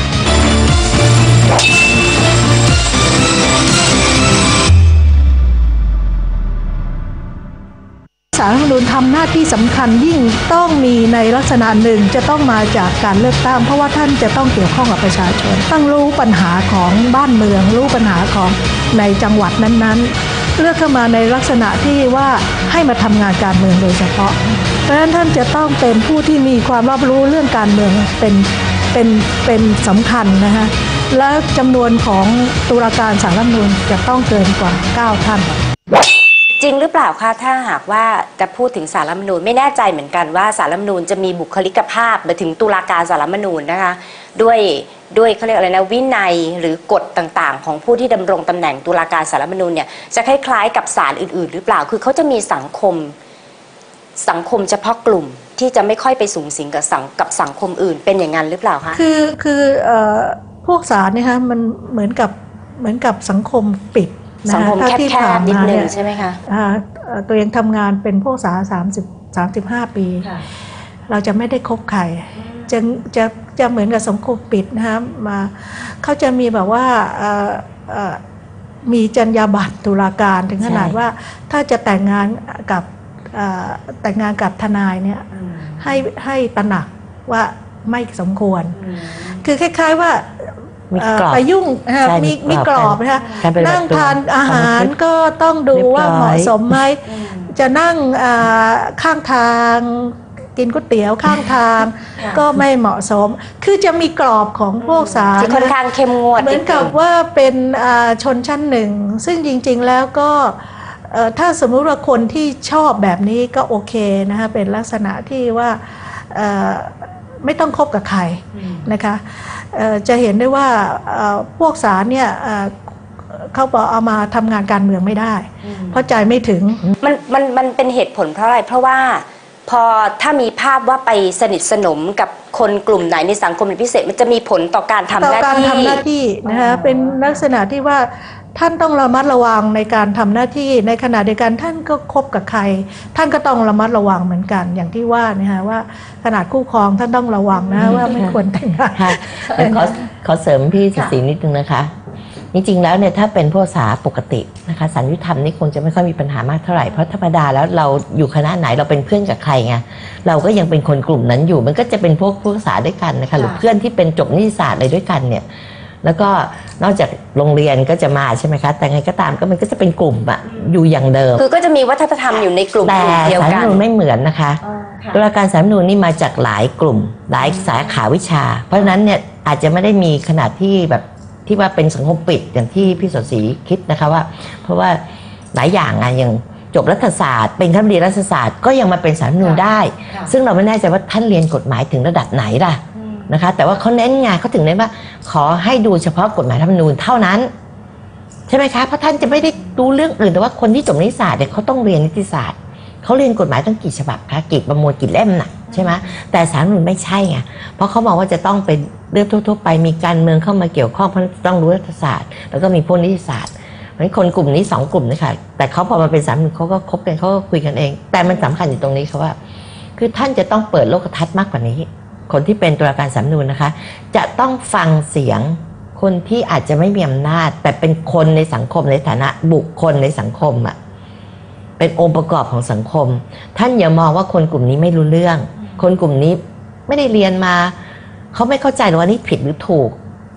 ศาลรัฐธรรมนูญทำหน้าที่สำคัญยิ่งต้องมีในลักษณะหนึ่งจะต้องมาจากการเลือกตั้งเพราะว่าท่านจะต้องเกี่ยวข้องกับประชาชนต้องรู้ปัญหาของบ้านเมืองรู้ปัญหาของในจังหวัดนั้นๆเลือกเข้ามาในลักษณะที่ว่าให้มาทำงานการเมืองโดยเฉพาะเพราะฉะนั้นท่านจะต้องเป็นผู้ที่มีความรอบรู้เรื่องการเมืองเป็นสำคัญนะคะและจำนวนของตุลาการศาลรัฐธรรมนูญจะต้องเกินกว่า9ท่านจริงหรือเปล่าคะถ้าหากว่าจะพูดถึงศาลรัฐธรรมนูญไม่แน่ใจเหมือนกันว่าศาลรัฐธรรมนูญจะมีบุคลิกภาพไปถึงตุลาการศาลรัฐธรรมนูญนะคะด้วยเขาเรียกอะไรนะวินัยหรือกฎต่างๆของผู้ที่ดำรงตำแหน่งตุลาการศาลรัฐธรรมนูญเนี่ยจะคล้ายๆกับศาลอื่นๆหรือเปล่าคือเขาจะมีสังคมเฉพาะกลุ่มที่จะไม่ค่อยไปสูงสิงกับสังคมอื่นเป็นอย่างนั้นหรือเปล่าคะคือพวกศาลเนี่ยคะมันเหมือนกับสังคมปิดสังคมแคบๆนิดนึงใช่ไหมคะตัวเองทำงานเป็นพวกศาล35 ปีเราจะไม่ได้คบใครจะเหมือนกับสังคมปิดนะคะมาเขาจะมีแบบว่ามีจรรยาบรรณตุลาการถึงขนาดว่าถ้าจะแต่งงานกับทนายเนี่ยให้ตระหนักว่าไม่สมควรคือคล้ายๆว่าไปยุ่งมีกรอบนะคะนั่งทานอาหารก็ต้องดูว่าเหมาะสมไหมจะนั่งข้างทางกินก๋วยเตี๋ยวข้างทางก็ไม่เหมาะสมคือจะมีกรอบของพวกศาลค่อนข้างเข้มงวดเหมือนกับว่าเป็นชนชั้นหนึ่งซึ่งจริงๆแล้วก็ถ้าสมมุติว่าคนที่ชอบแบบนี้ก็โอเคนะคะเป็นลักษณะที่ว่าไม่ต้องคบกับใครนะคะจะเห็นได้ว่าพวกศาลเนี่ยเขาบอกเอามาทำงานการเมืองไม่ได้เพราะใจไม่ถึงมันเป็นเหตุผลเพราะอะไรเพราะว่าพอถ้ามีภาพว่าไปสนิทสนมกับคนกลุ่มไหนในสังคมเป็นพิเศษมันจะมีผลต่อการทำหน้าที่นะคะเป็นลักษณะที่ว่าท่านต้องระมัดระวังในการทำหน้าที่ในขณะเดียวกันท่านก็คบกับใครท่านก็ต้องระมัดระวังเหมือนกันอย่างที่ว่านะคะว่าขนาดคู่ครองท่านต้องระวังนะว่าไม่ควรแต่งงานขอเสริมพี่ศรีนิดนึงนะคะจริงๆแล้วเนี่ยถ้าเป็นพวกศาลปกตินะคะศาลยุติธรรมนี่คงจะไม่ค่อยมีปัญหามากเท่าไหร่เพราะธรรมดาแล้วเราอยู่คณะไหนเราเป็นเพื่อนกับใครไงเราก็ยังเป็นคนกลุ่มนั้นอยู่มันก็จะเป็นพวกศาลด้วยกันนะคะหรือเพื่อนที่เป็นจบนิติศาสตร์อะไรด้วยกันเนี่ยแล้วก็นอกจากโรงเรียนก็จะมาใช่ไหมคะแต่ไงก็ตามก็มันก็จะเป็นกลุ่มอะอยู่อย่างเดิมคือก็จะมีวัฒนธรรมอยู่ในกลุ่มเดียวกันแต่ศาลรัฐธรรมนูญไม่เหมือนนะคะตุลาการศาลรัฐธรรมนูญนี่มาจากหลายกลุ่มหลายสาขาวิชาเพราะฉะนั้นเนี่ยอาจจะไม่ได้มีขนาดที่แบบที่ว่าเป็นสังคมปิดอย่างที่พี่สดศรีคิดนะคะว่าเพราะว่าหลายอย่างอย่างจบรัฐศาสตร์เป็นคณะบดีรัฐศาสตร์ก็ยังมาเป็นศาลรัฐธรรมนูญได้ซึ่งเราไม่แน่ใจว่าท่านเรียนกฎหมายถึงระดับไหนล่ะนะคะแต่ว่าเขาเน้นไงเขาถึงเน้นว่าขอให้ดูเฉพาะกฎหมายรัฐธรรมนูญเท่านั้นใช่ไหมคะเพราะท่านจะไม่ได้ดูเรื่องอื่นแต่ว่าคนที่จบนิติศาสตร์เนี่ยเขาต้องเรียนนิติศาสตร์เขาเรียนกฎหมายตั้งกี่ฉบับคะกี่ประมวลกี่เล่มน่ะใช่ไหมแต่ศาลรัฐธรรมนูญไม่ใช่ไงเพราะเขามองว่าจะต้องเป็นเรื่องทั่วๆไปมีการเมืองเข้ามาเกี่ยวข้องเพราะต้องรู้รัฐศาสตร์แล้วก็มีพวกนิติศาสตร์เพราะคนกลุ่มนี้2กลุ่มนี่ค่ะแต่เขาพอมาเป็นศาลรัฐธรรมนูญเขาก็คบกันเขาก็คุยกันเองแต่มันสำคัญอยู่ตรงนี้ค่ะว่าคือท่านจะต้องเปิดโลกทัศน์มากกว่านี้คนที่เป็นตุลาการศาลรัฐธรรมนูญนะคะจะต้องฟังเสียงคนที่อาจจะไม่มีอำนาจแต่เป็นคนในสังคมในฐานะบุคคลในสังคมเป็นองค์ประกอบของสังคมท่านอย่ามองว่าคนกลุ่มนี้ไม่รู้เรื่องคนกลุ่มนี้ไม่ได้เรียนมาเขาไม่เข้าใจว่านี่ผิดหรือถูก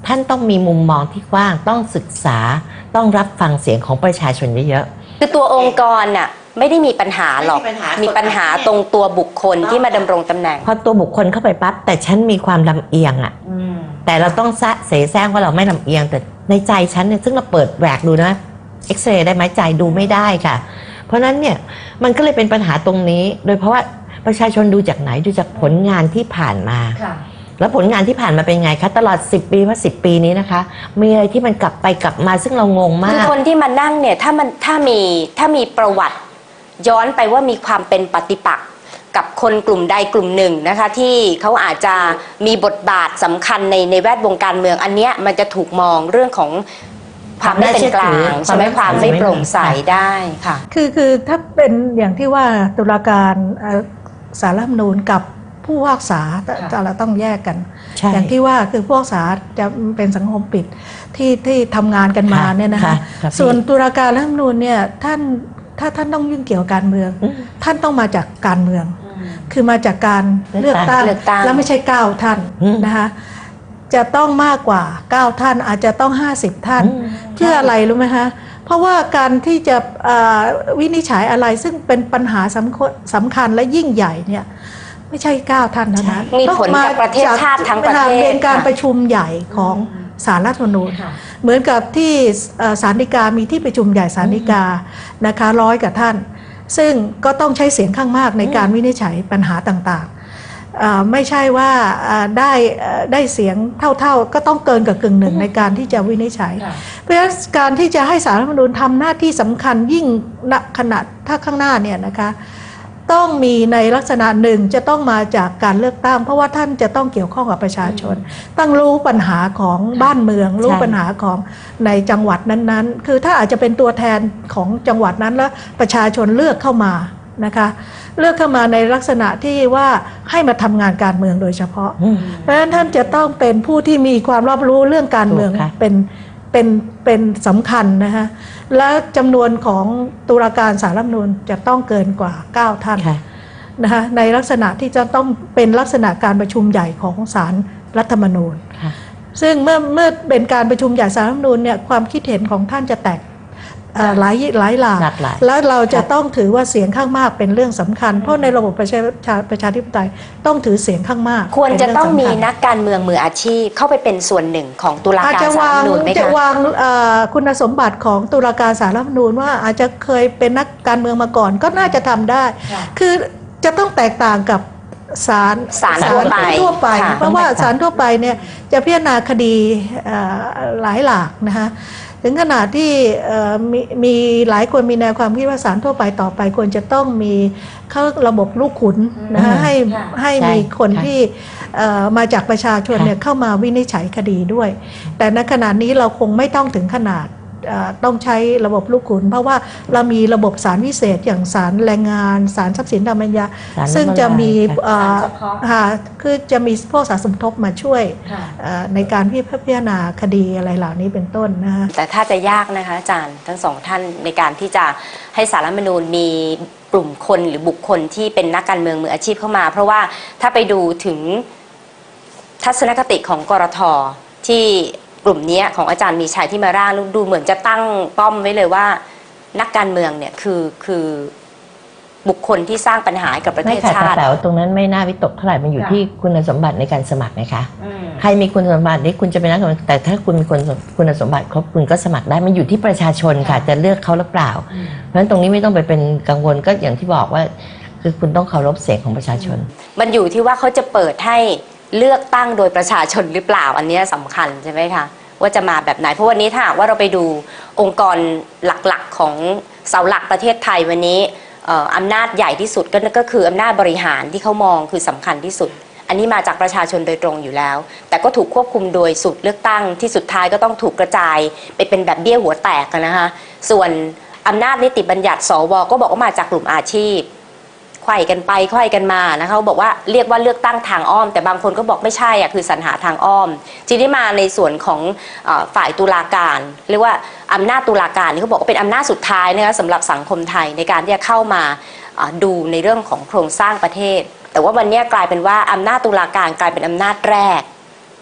ท่านต้องมีมุมมองที่กว้างต้องศึกษาต้องรับฟังเสียงของประชาชนเยอะๆคือตัวองค์กรน่ะไม่ได้มีปัญหาหรอกมีปัญหาตรงตัวบุคคลที่มาดำรงตำแหน่งพอตัวบุคคลเข้าไปปั๊บแต่ฉันมีความลำเอียงอ่ะแต่เราต้องเสแสร้งว่าเราไม่ลำเอียงแต่ในใจฉันเนี่ยซึ่งเราเปิดแหวกดูนะเอ็กซเรย์ได้ไหมใจดูไม่ได้ค่ะเพราะนั้นเนี่ยมันก็เลยเป็นปัญหาตรงนี้โดยเพราะว่าประชาชนดูจากไหนดูจากผลงานที่ผ่านมาแล้วผลงานที่ผ่านมาเป็นไงคะตลอด10 ปีเพราะ10 ปีนี้นะคะมีอะไรที่มันกลับไปกลับมาซึ่งเรางงมากคือคนที่มานั่งเนี่ยถ้ามีประวัติย้อนไปว่ามีความเป็นปฏิปักษ์กับคนกลุ่มใดกลุ่มหนึ่งนะคะที่เขาอาจจะมีบทบาทสำคัญในแวดวงการเมืองอันเนี้ยมันจะถูกมองเรื่องของความไม่เป็นกลางใช่ไหมความไม่โปร่งใสได้ค่ะคือถ้าเป็นอย่างที่ว่าตุลาการศาลรัฐธรรมนูญกับผู้พิพากษาเราต้องแยกกันอย่างที่ว่าคือผู้พิพากษาจะเป็นสังคมปิดที่ทำงานกันมาเนี่ยนะคะส่วนตุลาการรัฐธรรมนูญเนี่ยถ้าท่านต้องยุ่งเกี่ยวกับการเมืองท่านต้องมาจากการเมืองคือมาจากการเลือกตั้งแล้วไม่ใช่9 ท่านนะคะจะต้องมากกว่า9 ท่านอาจจะต้อง50 ท่านเพื่ออะไรรู้ไหมคะเพราะว่าการที่จะวินิจฉัยอะไรซึ่งเป็นปัญหาสำคัญและยิ่งใหญ่เนี่ยไม่ใช่9 ท่านนะมีผลกับประเทศชาติทั้งประเทศเป็นการประชุมใหญ่ของศาลรัฐธรรมนูญเหมือนกับที่ศาลฎีกามีที่ประชุมใหญ่ศาลฎีกานะคะ100 กว่าท่านซึ่งก็ต้องใช้เสียงข้างมากในการวินิจฉัยปัญหาต่างๆไม่ใช่ว่าได้เสียงเท่าๆก็ต้องเกินกับ1/2ในการที่จะวินิจฉัยเพราะฉะนั้นการที่จะให้ศาลรัฐธรรมนูญทำหน้าที่สำคัญยิ่งขนาดถ้าข้างหน้าเนี่ยนะคะต้องมีในลักษณะหนึ่งจะต้องมาจากการเลือกตั้งเพราะว่าท่านจะต้องเกี่ยวข้องกับประชาชนต้องรู้ปัญหาของบ้านเมืองรู้ปัญหาของในจังหวัดนั้นๆคือถ้าอาจจะเป็นตัวแทนของจังหวัดนั้นแล้วประชาชนเลือกเข้ามานะคะเลือกเข้ามาในลักษณะที่ว่าให้มาทำงานการเมืองโดยเฉพาะเพราะฉะนั้นท่านจะต้องเป็นผู้ที่มีความรอบรู้เรื่องการเมืองเป็นสำคัญนะคะและจำนวนของตุลาการศาลรัฐธรรมนูญจะต้องเกินกว่า9 ท่านนะคะในลักษณะที่จะต้องเป็นลักษณะการประชุมใหญ่ของศาลรัฐธรรมนูญซึ่งเมื่อเป็นการประชุมใหญ่ศาลรัฐธรรมนูญเนี่ยความคิดเห็นของท่านจะแตกหลายหลากแล้วเราจะต้องถือว่าเสียงข้างมากเป็นเรื่องสำคัญเพราะในระบบประชาธิปไตยต้องถือเสียงข้างมากควรจะต้องมีนักการเมืองมืออาชีพเข้าไปเป็นส่วนหนึ่งของตุลาการศาลรัฐธรรมนูญไหมคะจะวางคุณสมบัติของตุลาการศาลรัฐธรรมนูญว่าอาจจะเคยเป็นนักการเมืองมาก่อนก็น่าจะทำได้คือจะต้องแตกต่างกับศาลทั่วไปเพราะว่าศาลทั่วไปเนี่ยจะพิจารณาคดีหลายหลากนะคะถึงขนาดที่มีหลายคนมีแนวความคิดว่าศาลทั่วไปต่อไปควรจะต้องมีเข้าระบบลูกขุนนะคะให้มีคนที่มาจากประชาชนเนี่ยเข้ามาวินิจฉัยคดีด้วยแต่ในขณะนี้เราคงไม่ต้องถึงขนาดต้องใช้ระบบลูกขุนเพราะว่าเรามีระบบศาลพิเศษอย่างศาลแรงงานศาลทรัพย์สินทางปัญญาซึ่งจะมีคือจะมีพวกศาลสมทบมาช่วยในการพิจารณาคดีอะไรเหล่านี้เป็นต้นนะคะแต่ถ้าจะยากนะคะอาจารย์ทั้งสองท่านในการที่จะให้ศาลรัฐธรรมนูญมีกลุ่มคนหรือบุคคลที่เป็นนักการเมืองมืออาชีพเข้ามาเพราะว่าถ้าไปดูถึงทัศนคติของกรท.ที่กลุ่มนี้ของอาจารย์มีชัยที่มาร่างดูเหมือนจะตั้งป้อมไว้เลยว่านักการเมืองเนี่ยคือบุคคลที่สร้างปัญหากับประเทศชาติแต่ตรงนั้นไม่น่าวิตกเท่าไหร่มันอยู่ที่คุณสมบัติในการสมัครนะคะใครมีคุณสมบัตินี้คุณจะเป็นนักการเมืองแต่ถ้าคุณมีคุณสมบัติครบคุณก็สมัครได้มันอยู่ที่ประชาชนค่ะจะเลือกเขาหรือเปล่าเพราะฉะนั้นตรงนี้ไม่ต้องไปเป็นกังวลก็อย่างที่บอกว่าคือคุณต้องเคารพเสียงของประชาชนมันอยู่ที่ว่าเขาจะเปิดให้เลือกตั้งโดยประชาชนหรือเปล่าอันนี้สำคัญใช่ไหมคะว่าจะมาแบบไหนเพราะวันนี้ถ้าว่าเราไปดูองค์กรหลักๆของเสาหลักประเทศไทยวันนี้อำนาจใหญ่ที่สุดก็คืออำนาจบริหารที่เขามองคือสำคัญที่สุดอันนี้มาจากประชาชนโดยตรงอยู่แล้วแต่ก็ถูกควบคุมโดยสูตรเลือกตั้งที่สุดท้ายก็ต้องถูกกระจายไปเป็นแบบเบี้ยหัวแตกนะคะส่วนอำนาจนิติบัญญัติสวก็บอกว่ามาจากกลุ่มอาชีพไขว่กันไปไขว่กันมานะคะเขาบอกว่าเรียกว่าเลือกตั้งทางอ้อมแต่บางคนก็บอกไม่ใช่อ่ะคือสรรหาทางอ้อมทีนี้มาในส่วนของฝ่ายตุลาการเรียกว่าอำนาจตุลาการนี่เขาบอกว่าเป็นอำนาจสุดท้ายนะคะสำหรับสังคมไทยในการที่จะเข้ามาดูในเรื่องของโครงสร้างประเทศแต่ว่าวันนี้กลายเป็นว่าอำนาจตุลาการกลายเป็นอำนาจแรก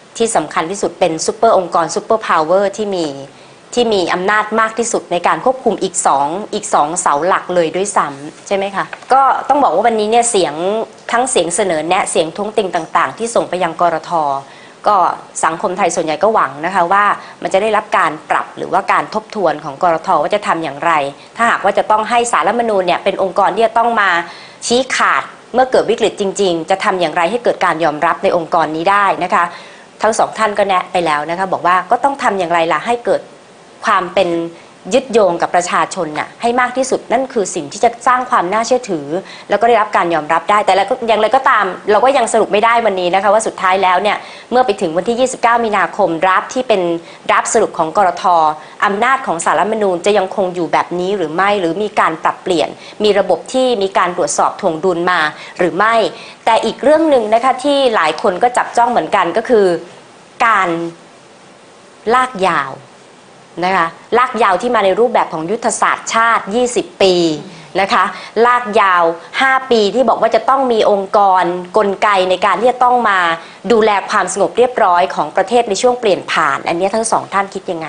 ที่สำคัญที่สุดเป็นซูเปอร์องค์กรซูเปอร์พาวเวอร์ที่มีอำนาจมากที่สุดในการควบคุมอีกสองเสาหลักเลยด้วยซ้ำใช่ไหมคะก็ต้องบอกว่าวันนี้เนี่ยเสียงทั้งเสียงเสนอแนะเสียงท้วงติงต่างๆที่ส่งไปยังกรท.ก็สังคมไทยส่วนใหญ่ก็หวังนะคะว่ามันจะได้รับการปรับหรือว่าการทบทวนของกรท.ว่าจะทำอย่างไรถ้าหากว่าจะต้องให้ศาลรัฐธรรมนูญเนี่ยเป็นองค์กรที่จะต้องมาชี้ขาดเมื่อเกิดวิกฤตจริงๆจะทำอย่างไรให้เกิดการยอมรับในองค์กรนี้ได้นะคะทั้งสองท่านก็แนะไปแล้วนะคะบอกว่าก็ต้องทำอย่างไรล่ะให้เกิดความเป็นยึดโยงกับประชาชนน่ะให้มากที่สุดนั่นคือสิ่งที่จะสร้างความน่าเชื่อถือแล้วก็ได้รับการยอมรับได้แต่อย่างไรก็ตามเราก็ยังสรุปไม่ได้วันนี้นะคะว่าสุดท้ายแล้วเนี่ยเมื่อไปถึงวันที่29มีนาคมรับที่เป็นรับสรุปของกรท.อำนาจของศาลรัฐธรรมนูญจะยังคงอยู่แบบนี้หรือไม่หรือมีการปรับเปลี่ยนมีระบบที่มีการตรวจสอบถ่วงดุลมาหรือไม่แต่อีกเรื่องหนึ่งนะคะที่หลายคนก็จับจ้องเหมือนกันก็คือการลากยาวนะคะลากยาวที่มาในรูปแบบของยุทธศาสตร์ชาติ20 ปีนะคะลากยาว5 ปีที่บอกว่าจะต้องมีองค์กรกลไกในการที่จะต้องมาดูแลความสงบเรียบร้อยของประเทศในช่วงเปลี่ยนผ่านอันนี้ทั้งสองท่านคิดยังไง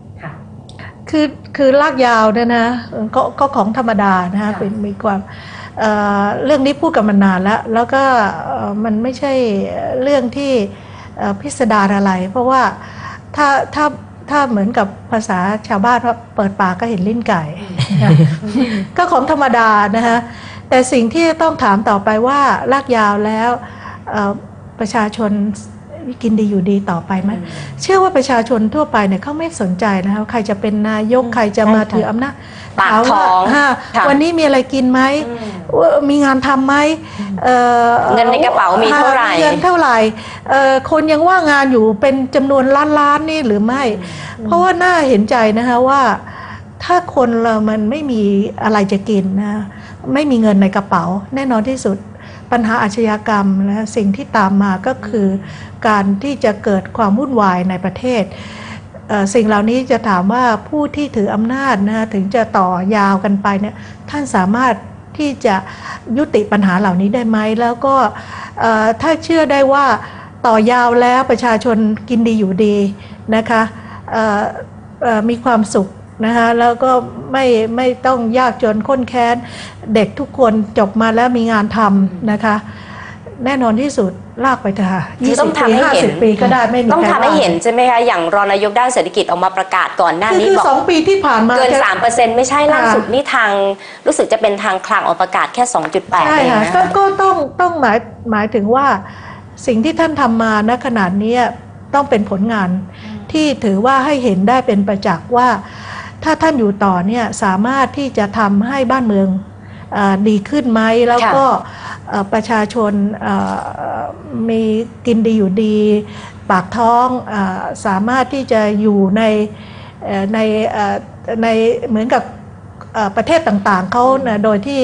คือลากยาวเนี่ยนะก็ของธรรมดานะคะเป็นมีความเรื่องนี้พูดกันมานานแล้วก็มันไม่ใช่เรื่องที่พิสดารอะไรเพราะว่าถ้าเหมือนกับภาษาชาวบ้านว่าเปิดปากก็เห็นลิ้นไก่ ก็ของธรรมดานะคะแต่สิ่งที่ต้องถามต่อไปว่าลากยาวแล้วประชาชนกินดีอยู่ดีต่อไปไหมเชื่อว่าประชาชนทั่วไปเนี่ยเขาไม่สนใจนะคะใครจะเป็นนายกใครจะมาถืออำนาจปากท้องวันนี้มีอะไรกินไหมมีงานทำไหมเงินในกระเป๋ามีเท่าไหร่เงินเท่าไหร่คนยังว่างงานอยู่เป็นจำนวนล้านนี่หรือไม่เพราะว่าน่าเห็นใจนะคะว่าถ้าคนเรามันไม่มีอะไรจะกินนะไม่มีเงินในกระเป๋าแน่นอนที่สุดปัญหาอาชญากรรมและสิ่งที่ตามมาก็คือการที่จะเกิดความวุ่นวายในประเทศสิ่งเหล่านี้จะถามว่าผู้ที่ถืออำนาจนะถึงจะต่อยาวกันไปเนี่ยท่านสามารถที่จะยุติปัญหาเหล่านี้ได้ไหมแล้วก็ถ้าเชื่อได้ว่าต่อยาวแล้วประชาชนกินดีอยู่ดีนะคะมีความสุขนะคะแล้วก็ไม่ต้องยากจนข้นแค้นเด็กทุกคนจบมาแล้วมีงานทำนะคะแน่นอนที่สุดลากไปเถอะ 20 ปี 50 ปีก็ได้ไม่มีต้องทำให้เห็นใช่ไหมคะอย่างรองนายกด้านเศรษฐกิจออกมาประกาศก่อนหน้านี้บอก2 ปีที่ผ่านมาเกิน 3% ไม่ใช่ล่าสุดนี่ทางรู้สึกจะเป็นทางคลังออกประกาศแค่ 2.8 ใช่ค่ะก็ต้องหมายถึงว่าสิ่งที่ท่านทำมาณขนาดนี้ต้องเป็นผลงานที่ถือว่าให้เห็นได้เป็นประจักษ์ว่าถ้าท่านอยู่ต่อเนี่ยสามารถที่จะทำให้บ้านเมืองดีขึ้นไหมแล้วก็ประชาชนมีกินดีอยู่ดีปากท้องสามารถที่จะอยู่ในเหมือนกับประเทศต่างๆเขาโดยที่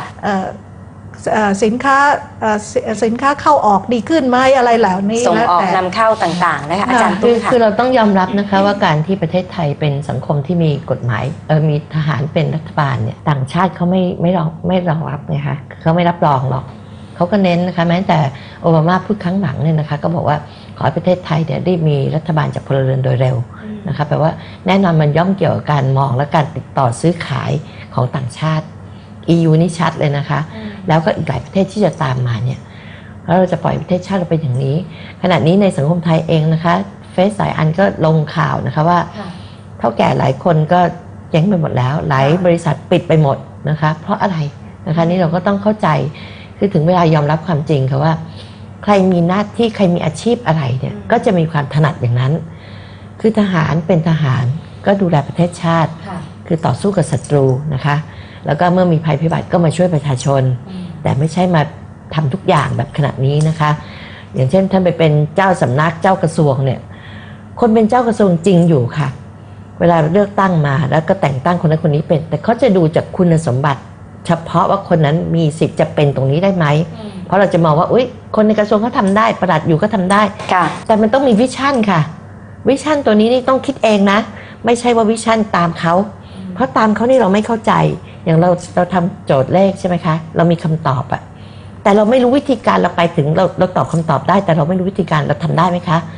สินค้าเข้าออกดีขึ้นไหมอะไรเหล่านี้ส่งออกนำเข้าต่างๆนะคะอาจารย์ตุ้มค่ะคือเราต้องยอมรับนะคะว่าการที่ประเทศไทยเป็นสังคมที่มีกฎหมายมีทหารเป็นรัฐบาลเนี่ยต่างชาติเขาไม่รองรับไงคะเขาไม่รับรองหรอกเขาก็เน้นนะคะแม้แต่โอบามาพูดครั้งหลังเนี่ยนะคะก็บอกว่าขอให้ประเทศไทยเนี่ยได้มีรัฐบาลจากพลเรือนโดยเร็วนะคะแปลว่าแน่นอนมันย่อมเกี่ยวกับการมองและการติดต่อซื้อขายของต่างชาติEU นี่ชัดเลยนะคะแล้วก็อีกหลายประเทศที่จะตามมาเนี่ยแล้วเราจะปล่อยประเทศชาติเราเป็นอย่างนี้ขณะนี้ในสังคมไทยเองนะคะเฟซหลายอันก็ลงข่าวนะคะว่าเท่าแก่หลายคนก็เจ๊งไปหมดแล้วหลายบริษัทปิดไปหมดนะคะเพราะอะไรนะคะนี่เราก็ต้องเข้าใจคือถึงเวลายอมรับความจริงค่ะว่าใครมีหน้าที่ใครมีอาชีพอะไรเนี่ยก็จะมีความถนัดอย่างนั้นคือทหารเป็นทหารก็ดูแลประเทศชาติคือต่อสู้กับศัตรูนะคะแล้วก็เมื่อมีภัยพิบัติก็มาช่วยประชาชนแต่ไม่ใช่มาทำทุกอย่างแบบขณะนี้นะคะอย่างเช่นท่านไปเป็นเจ้าสำนักเจ้ากระทรวงเนี่ยคนเป็นเจ้ากระทรวงจริงอยู่ค่ะเวลาเลือกตั้งมาแล้วก็แต่งตั้งคนนั้นคนนี้เป็นแต่เขาจะดูจากคุณสมบัติเฉพาะว่าคนนั้นมีสิทธิ์จะเป็นตรงนี้ได้ไหมเพราะเราจะมองว่าอุ๊ยคนในกระทรวงเขาทำได้ปลัดอยู่ก็ทำได้แต่มันต้องมีวิชั่นค่ะวิชั่นตัวนี้นี่ต้องคิดเองนะไม่ใช่ว่าวิชั่นตามเขาเพราะตามเขานี่เราไม่เข้าใจอย่างเราทำโจทย์เลขใช่ไหมคะเรามีคำตอบอะแต่เราไม่รู้วิธีการเราไปถึงเราตอบคำตอบได้แต่เราไม่รู้วิธีการเราทำได้ไหมคะ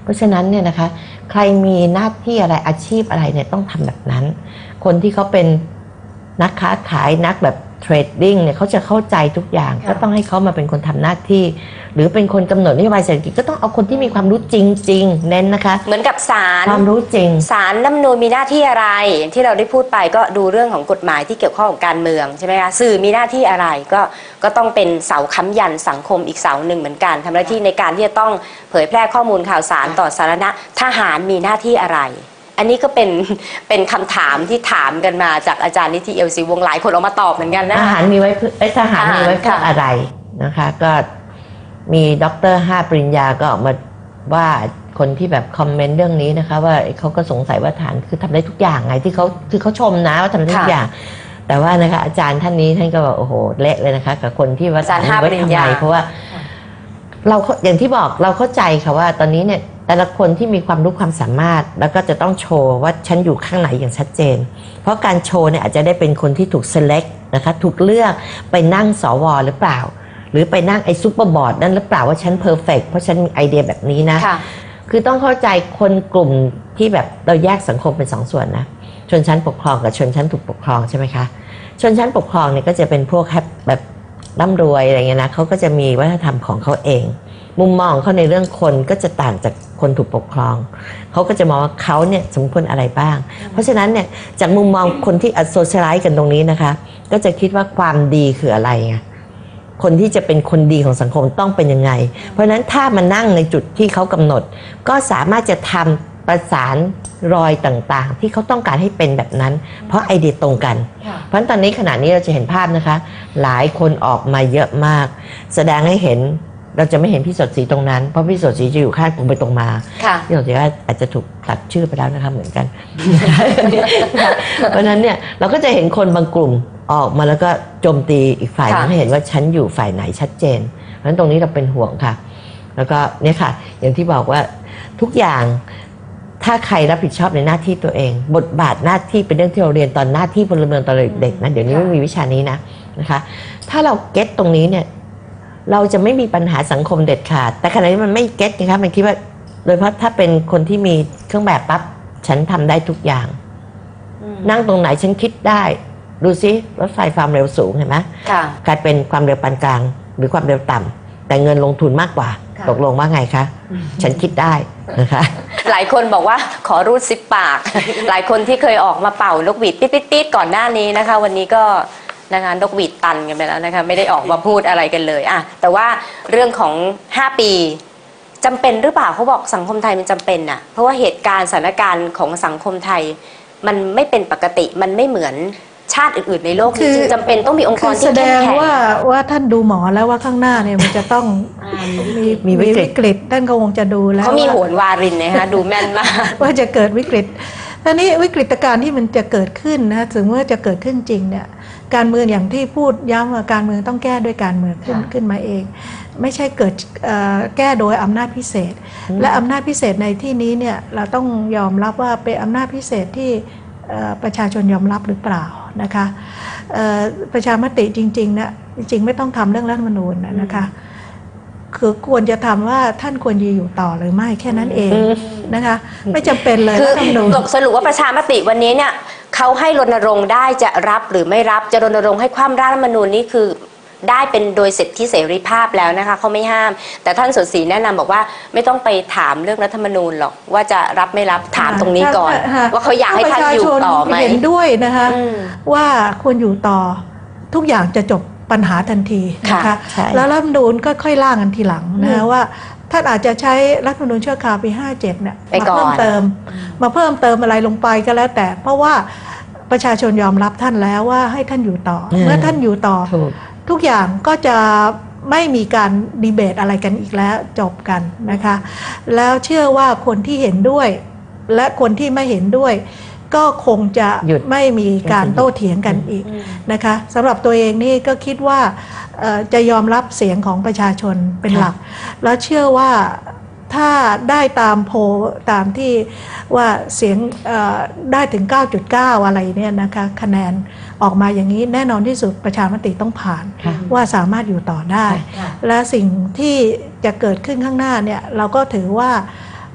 เพราะฉะนั้นเนี่ยนะคะใครมีหน้าที่อะไรอาชีพอะไรเนี่ยต้องทำแบบนั้นคนที่เขาเป็นนักค้าขายนักแบบเทรดดิ้งเนี่ยเขาจะเข้าใจทุกอย่างก็ต้องให้เขามาเป็นคนทำหน้าที่หรือเป็นคนกำหนดนโยบายเศรษฐกิจก็ต้องเอาคนที่มีความรู้จริงๆเน้นนะคะเหมือนกับศาลความรู้จริงศาลรัฐธรรมนูญมีหน้าที่อะไรที่เราได้พูดไปก็ดูเรื่องของกฎหมายที่เกี่ยวข้องกับการเมืองใช่ไหมคะสื่อมีหน้าที่อะไรก็ต้องเป็นเสาค้ำยันสังคมอีกเสาหนึ่งเหมือนกันทำหน้าที่ในการที่จะต้องเผยแพร่ข้อมูลข่าวสารต่อสาธารณะทหารมีหน้าที่อะไรอันนี้ก็เป็นคำถามที่ถามกันมาจากอาจารย์นิธิเอลซีวงหลายคนออกมาตอบเหมือนกันนะทหารมีไว้ทหารมีไว้เพื่ออะไรนะคะก็มีด็อกเตอร์5 ปริญญาก็ออกมาว่าคนที่แบบคอมเมนต์เรื่องนี้นะคะว่าเขาก็สงสัยว่าทหารคือทำได้ทุกอย่างไงที่เขาชมนะว่าทำได้ทุกอย่างแต่ว่านะคะอาจารย์ท่านนี้ท่านก็บอกโอ้โหเละเลยนะคะกับคนที่ว่าทหารมีไว้ทำไมเพราะว่าเราอย่างที่บอกเราเข้าใจค่ะว่าตอนนี้เนี่ยแต่ละคนที่มีความรู้ความสามารถแล้วก็จะต้องโชว์ว่าฉันอยู่ข้างไหนอย่างชัดเจนเพราะการโชว์เนี่ยอาจจะได้เป็นคนที่ถูก select นะคะถูกเลือกไปนั่งสวหรือเปล่าหรือไปนั่งไอ้ซุปเปอร์บอร์ดนั่นหรือเปล่าว่าฉันเพอร์เฟกต์เพราะฉันมีไอเดียแบบนี้นะคือต้องเข้าใจคนกลุ่มที่แบบเราแยกสังคมเป็น2 ส่วนนะชนชั้นปกครองกับชนชั้นถูกปกครองใช่ไหมคะชนชั้นปกครองเนี่ยก็จะเป็นพวกแบบร่ำรวยอะไรเงี้ยนะเขาก็จะมีวัฒนธรรมของเขาเองมุมมองเขาในเรื่องคนก็จะต่างจากคนถูกปกครองเขาก็จะมองว่าเขาเนี่ยสมควรอะไรบ้างเพราะฉะนั้นเนี่ยจากมุมมองคนที่โซเชียลไลซ์กันตรงนี้นะคะก็จะคิดว่าความดีคืออะไรไงคนที่จะเป็นคนดีของสังคมต้องเป็นยังไงเพราะฉะนั้นถ้ามานั่งในจุดที่เขากำหนดก็สามารถจะทำประสานรอยต่างๆที่เขาต้องการให้เป็นแบบนั้นเพราะไอเดียตรงกันเพราะฉะนั้นตอนนี้ขณะนี้เราจะเห็นภาพนะคะหลายคนออกมาเยอะมากแสดงให้เห็นเราจะไม่เห็นพี่สดศรีตรงนั้นเพราะพี่สดศรีจะอยู่ข้างตรงไปตรงมาพี่สดศรีว่าอาจจะถูกตัดชื่อไปแล้วนะคะเหมือนกัน เพราะฉะนั้นเนี่ยเราก็จะเห็นคนบางกลุ่มออกมาแล้วก็โจมตีอีกฝ่ายนึงให้เห็นว่าฉันอยู่ฝ่ายไหนชัดเจนเพราะฉะนั้นตรงนี้เราเป็นห่วงค่ะแล้วก็เนี่ยค่ะอย่างที่บอกว่าทุกอย่างถ้าใครรับผิดชอบในหน้าที่ตัวเองบทบาทหน้าที่เป็นเรื่องที่เราเรียนตอนหน้าที่พลเมืองตอนเด็กนะเดี๋ยวนี้ไม่มีวิชานี้นะคะถ้าเราเก็ตตรงนี้เนี่ยเราจะไม่มีปัญหาสังคมเด็ดขาดแต่ขณะนี้มันไม่เก็ตนะคะมันคิดว่าโดยเฉพาะถ้าเป็นคนที่มีเครื่องแบบปั๊บฉันทำได้ทุกอย่างนั่งตรงไหนฉันคิดได้ดูซิรถไฟความเร็วสูงเห็นไหมกลายเป็นความเร็วปานกลางหรือความเร็วต่ำแต่เงินลงทุนมากกว่าตกลงว่าไงคะฉันคิดได้นะคะหลายคนบอกว่าขอรูดซิปปาก หลายคนที่เคยออกมาเป่านกหวีดติ๊ดๆก่อนหน้านี้นะคะวันนี้ก็นะคะนกหวีดตันกันไปแล้วนะคะไม่ได้ออกมาพูดอะไรกันเลยอะแต่ว่าเรื่องของ5 ปีจำเป็นหรือเปล่าเขาบอกสังคมไทยมันจำเป็นน่ะเพราะว่าเหตุการณ์สถานการณ์ของสังคมไทยมันไม่เป็นปกติมันไม่เหมือนชาติอื่นๆในโลกจริงๆจำเป็นต้องมีองค์กรที่เข้มแข็งแสดงว่าท่านดูหมอแล้วว่าข้างหน้าเนี่ยมันจะต้องมีวิกฤตท่านก็คงจะดูแล้วเขามีโหรวารินนะคะดูแม่นมากว่าจะเกิดวิกฤตตอนนี้วิกฤตการณ์ที่มันจะเกิดขึ้นนะถึงว่าจะเกิดขึ้นจริงเนี่ยการเมืองอย่างที่พูดย้ำว่าการเมืองต้องแก้ด้วยการเมืองขึ้นมาเองไม่ใช่เกิดแก้โดยอำนาจพิเศษและอำนาจพิเศษในที่นี้เนี่ยเราต้องยอมรับว่าเป็นอำนาจพิเศษที่ประชาชนยอมรับหรือเปล่านะคะประชามติจริงๆนะจริงๆไม่ต้องทำเรื่องรัฐธรรมนูญนะคะคือควรจะทำว่าท่านควรอยู่ต่อหรือไม่แค่นั้นเองนะคะไม่จำเป็นเลยคือสรุปว่าประชามติวันนี้เนี่ยเขาให้รณรงค์ได้จะรับหรือไม่รับจะรณรงค์ให้คว่ำรัฐธรรมนูญนี่คือได้เป็นโดยสิทธิเสรีภาพแล้วนะคะเขาไม่ห้ามแต่ท่านสดศรีแนะนำบอกว่าไม่ต้องไปถามเรื่องรัฐธรรมนูญหรอกว่าจะรับไม่รับถามตรงนี้ก่อนว่าเขาอยากให้ท่านอยู่ต่อไหมเห็นด้วยนะคะว่าควรอยู่ต่อทุกอย่างจะจบปัญหาทันทีนะคะแล้วรัฐธรรมนูญก็ค่อยร่างกันทีหลังนะคะว่าท่านอาจจะใช้รัฐธรรมนูญชั่วคราวปี57เนี่ยมาเพิ่มเติมอะไรลงไปก็แล้วแต่เพราะว่าประชาชนยอมรับท่านแล้วว่าให้ท่านอยู่ต่อเมื่อท่านอยู่ต่อทุกอย่างก็จะไม่มีการดีเบตอะไรกันอีกแล้วจบกันนะคะแล้วเชื่อว่าคนที่เห็นด้วยและคนที่ไม่เห็นด้วยก็คงจะไม่มีการโต้เถียงกันอีกนะคะสำหรับตัวเองนี่ก็คิดว่าจะยอมรับเสียงของประชาชนเป็นหลักแล้วเชื่อว่าถ้าได้ตามโพลตามที่ว่าเสียงได้ถึง 9.9 อะไรเนี่ยนะคะคะแนนออกมาอย่างนี้แน่นอนที่สุดประชามติต้องผ่านว่าสามารถอยู่ต่อได้และสิ่งที่จะเกิดขึ้นข้างหน้าเนี่ยเราก็ถือว่า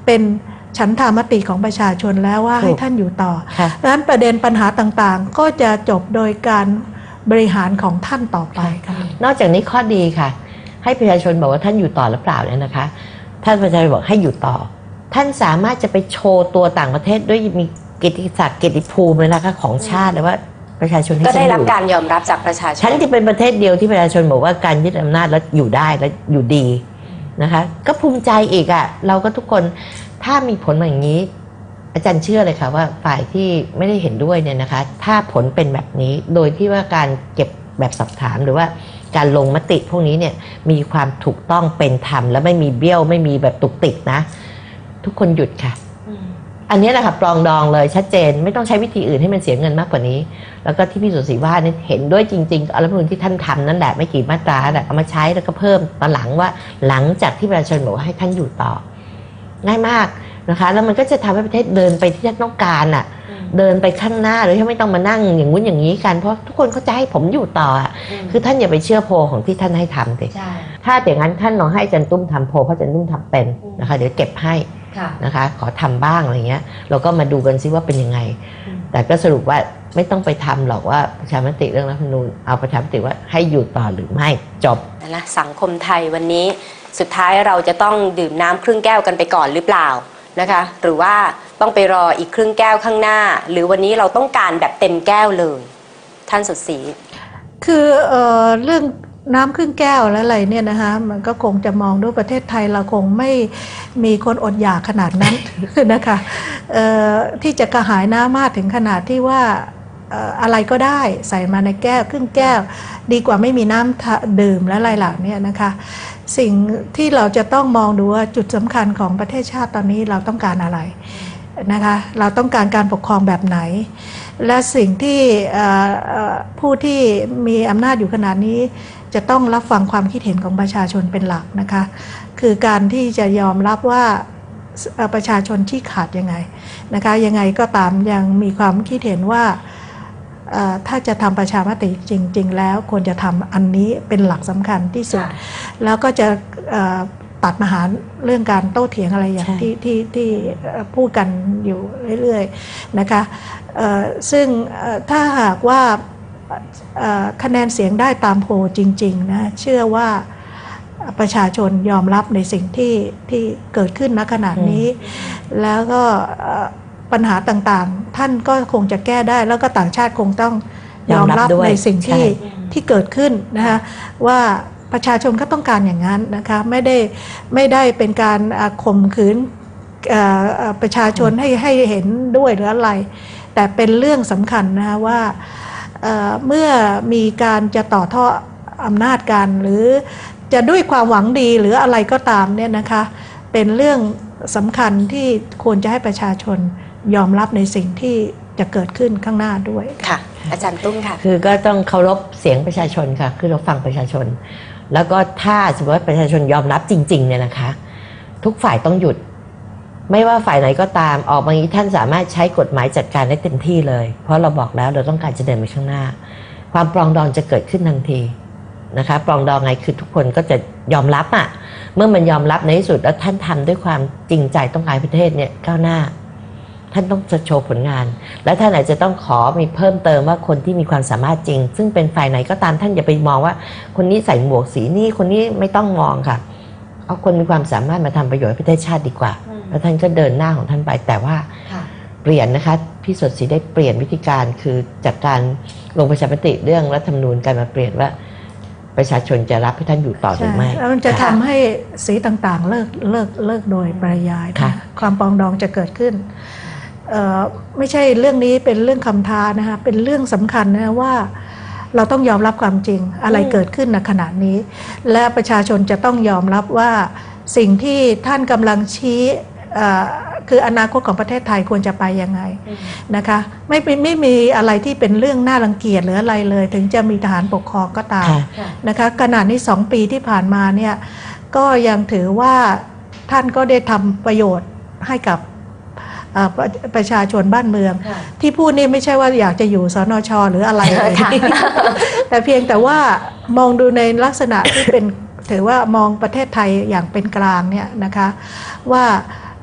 เป็นฉันทามติของประชาชนแล้วว่าให้ท่านอยู่ต่อดังนั้นประเด็นปัญหาต่างๆก็จะจบโดยการบริหารของท่านต่อไปค่ะนอกจากนี้ข้อดีค่ะให้ประชาชนบอกว่าท่านอยู่ต่อหรือเปล่าเนี่ยนะคะท่านประชาชนบอกให้อยู่ต่อท่านสามารถจะไปโชว์ตัวต่างประเทศด้วยมีเกียรติศักดิ์เกียรติภูมิเลยนะคะของชาติเลยว่าประชาชนก็ได้รับการยอมรับจากประชาชนฉันจะเป็นประเทศเดียวที่ประชาชนบอกว่าการยึดอำนาจแล้วอยู่ได้และอยู่ดีนะคะก็ภูมิใจอีกอ่ะเราก็ทุกคนถ้ามีผลอย่างนี้อาจารย์เชื่อเลยค่ะว่าฝ่ายที่ไม่ได้เห็นด้วยเนี่ยนะคะถ้าผลเป็นแบบนี้โดยที่ว่าการเก็บแบบสอบถามหรือว่าการลงมติพวกนี้เนี่ยมีความถูกต้องเป็นธรรมและไม่มีเบี้ยวไม่มีแบบตุกติกนะทุกคนหยุดค่ะอันนี้แหละค่ะปรองดองเลยชัดเจนไม่ต้องใช้วิธีอื่นให้มันเสียเงินมากกว่านี้แล้วก็ที่พี่สุศรีว่านี่เห็นด้วยจริงๆรัฐธรรมนูญที่ท่านทำนั่นแหละไม่กี่มาตราแต่เอามาใช้แล้วก็เพิ่มตอนหลังว่าหลังจากที่ประชาชนบอกให้ท่านอยู่ต่อง่ายมากนะคะแล้วมันก็จะทำให้ประเทศเดินไปที่ท่านต้องการอ่ะเดินไปข้างหน้าโดยที่ไม่ต้องมานั่งอย่างงู้นอย่างนี้กันเพราะทุกคนเขาจะให้ผมอยู่ต่อคือท่านอย่าไปเชื่อโพของที่ท่านให้ทำสิถ้าอย่างนั้นท่านลองให้อาจารย์ตุ้มทำโพเพราะอาจารย์ตุ้มทำเป็นนะคะเดี๋ยวเก็บให้นะคะขอทำบ้างอะไรเงี้ยเราก็มาดูกันซิว่าเป็นยังไงแต่ก็สรุปว่าไม่ต้องไปทำหรอกว่าประชามติเรื่องรัฐธรรมนูญเอาประชามติว่าให้อยู่ต่อหรือไม่จบนะสังคมไทยวันนี้สุดท้ายเราจะต้องดื่มน้ำครึ่งแก้วกันไปก่อนหรือเปล่านะคะหรือว่าต้องไปรออีกครึ่งแก้วข้างหน้าหรือวันนี้เราต้องการแบบเต็มแก้วเลยท่านสุดศรีคือเรื่องน้ำครึ่งแก้วและอะไรเนี่ยนะคะมันก็คงจะมองด้วยประเทศไทยเราคงไม่มีคนอดอยากขนาดนั้น นะคะที่จะกระหายน้ำมากถึงขนาดที่ว่าอะไรก็ได้ใส่มาในแก้วครึ่งแก้วดีกว่าไม่มีน้ำดื่มและอะไรเหล่านี้นะคะสิ่งที่เราจะต้องมองดูว่าจุดสำคัญของประเทศชาติตอนนี้เราต้องการอะไรนะคะเราต้องการการปกครองแบบไหนและสิ่งที่ผู้ที่มีอำนาจอยู่ขนาดนี้จะต้องรับฟังความคิดเห็นของประชาชนเป็นหลักนะคะคือการที่จะยอมรับว่าประชาชนชี้ขาดยังไงนะคะยังไงก็ตามยังมีความคิดเห็นว่าถ้าจะทำประชามติจริงๆแล้วควรจะทำอันนี้เป็นหลักสำคัญที่สุดแล้วก็จะตัดปัญหาเรื่องการโต้เถียงอะไรอย่างที่พูดกันอยู่เรื่อยๆนะคะซึ่งถ้าหากว่าคะแนนเสียงได้ตามโพลจริงๆนะเชื่อว่าประชาชนยอมรับในสิ่งที่เกิดขึ้นณขณะนี้แล้วก็ปัญหาต่างๆท่านก็คงจะแก้ได้แล้วก็ต่างชาติคงต้องยอมรับในสิ่งที่เกิดขึ้นนะคะว่าประชาชนก็ต้องการอย่างนั้นนะคะไม่ได้เป็นการข่มขืนประชาชนให้เห็นด้วยหรืออะไรแต่เป็นเรื่องสำคัญนะคะว่าเมื่อมีการจะต่อทอดอำนาจกันหรือจะด้วยความหวังดีหรืออะไรก็ตามเนี่ยนะคะเป็นเรื่องสำคัญที่ควรจะให้ประชาชนยอมรับในสิ่งที่จะเกิดขึ้นข้างหน้าด้วยค่ะอาจารย์ตุ้มค่ะคือก็ต้องเคารพเสียงประชาชนค่ะคือเราฟังประชาชนแล้วก็ถ้าสมมติว่าประชาชนยอมรับจริงๆเนี่ยนะคะทุกฝ่ายต้องหยุดไม่ว่าฝ่ายไหนก็ตามออกมาท่านสามารถใช้กฎหมายจัดการได้เต็มที่เลยเพราะเราบอกแล้วเราต้องการจะเดินไปข้างหน้าความปรองดองจะเกิดขึ้นทันทีนะคะปรองดองไงคือทุกคนก็จะยอมรับอ่ะเมื่อมันยอมรับในที่สุดแล้วท่านทำด้วยความจริงใจต้องการประเทศเนี่ยก้าวหน้าท่านต้องจะโชว์ผลงานและท่านอาจจะต้องขอมีเพิ่มเติมว่าคนที่มีความสามารถจริงซึ่งเป็นฝ่ายไหนก็ตามท่านอย่าไปมองว่าคนนี้ใส่หมวกสีนี่คนนี้ไม่ต้องมองค่ะเอาคนมีความสามารถมาทำประโยชน์ให้ประเทศชาติดีกว่าแล้วท่านก็เดินหน้าของท่านไปแต่ว่าเปลี่ยนนะคะพี่สดศรีได้เปลี่ยนวิธีการคือจากการลงประชามติเรื่องรัฐธรรมนูญการมาเปลี่ยนว่าประชาชนจะรับให้ท่านอยู่ต่อหรือไม่แล้วมันจะทำให้สีต่างๆเลิกโดยปริยายความปรองดองจะเกิดขึ้นไม่ใช่เรื่องนี้เป็นเรื่องคำท้านะคะเป็นเรื่องสำคัญนะว่าเราต้องยอมรับความจริงอะไรเกิดขึ้นในขณะนี้และประชาชนจะต้องยอมรับว่าสิ่งที่ท่านกำลังชี้คืออนาคตของประเทศไทยควรจะไปยังไงนะคะไม่มีอะไรที่เป็นเรื่องน่ารังเกียจหรืออะไรเลยถึงจะมีทหารปกครองก็ตามนะคะขณะนี้2 ปีที่ผ่านมาเนี่ยก็ยังถือว่าท่านก็ได้ทำประโยชน์ให้กับประชาชนบ้านเมืองที่พูดนี่ไม่ใช่ว่าอยากจะอยู่สนช.หรืออะไรเลยแต่เพียงแต่ว่ามองดูในลักษณะที่เป็นถือว่ามองประเทศไทยอย่างเป็นกลางเนี่ยนะคะว่า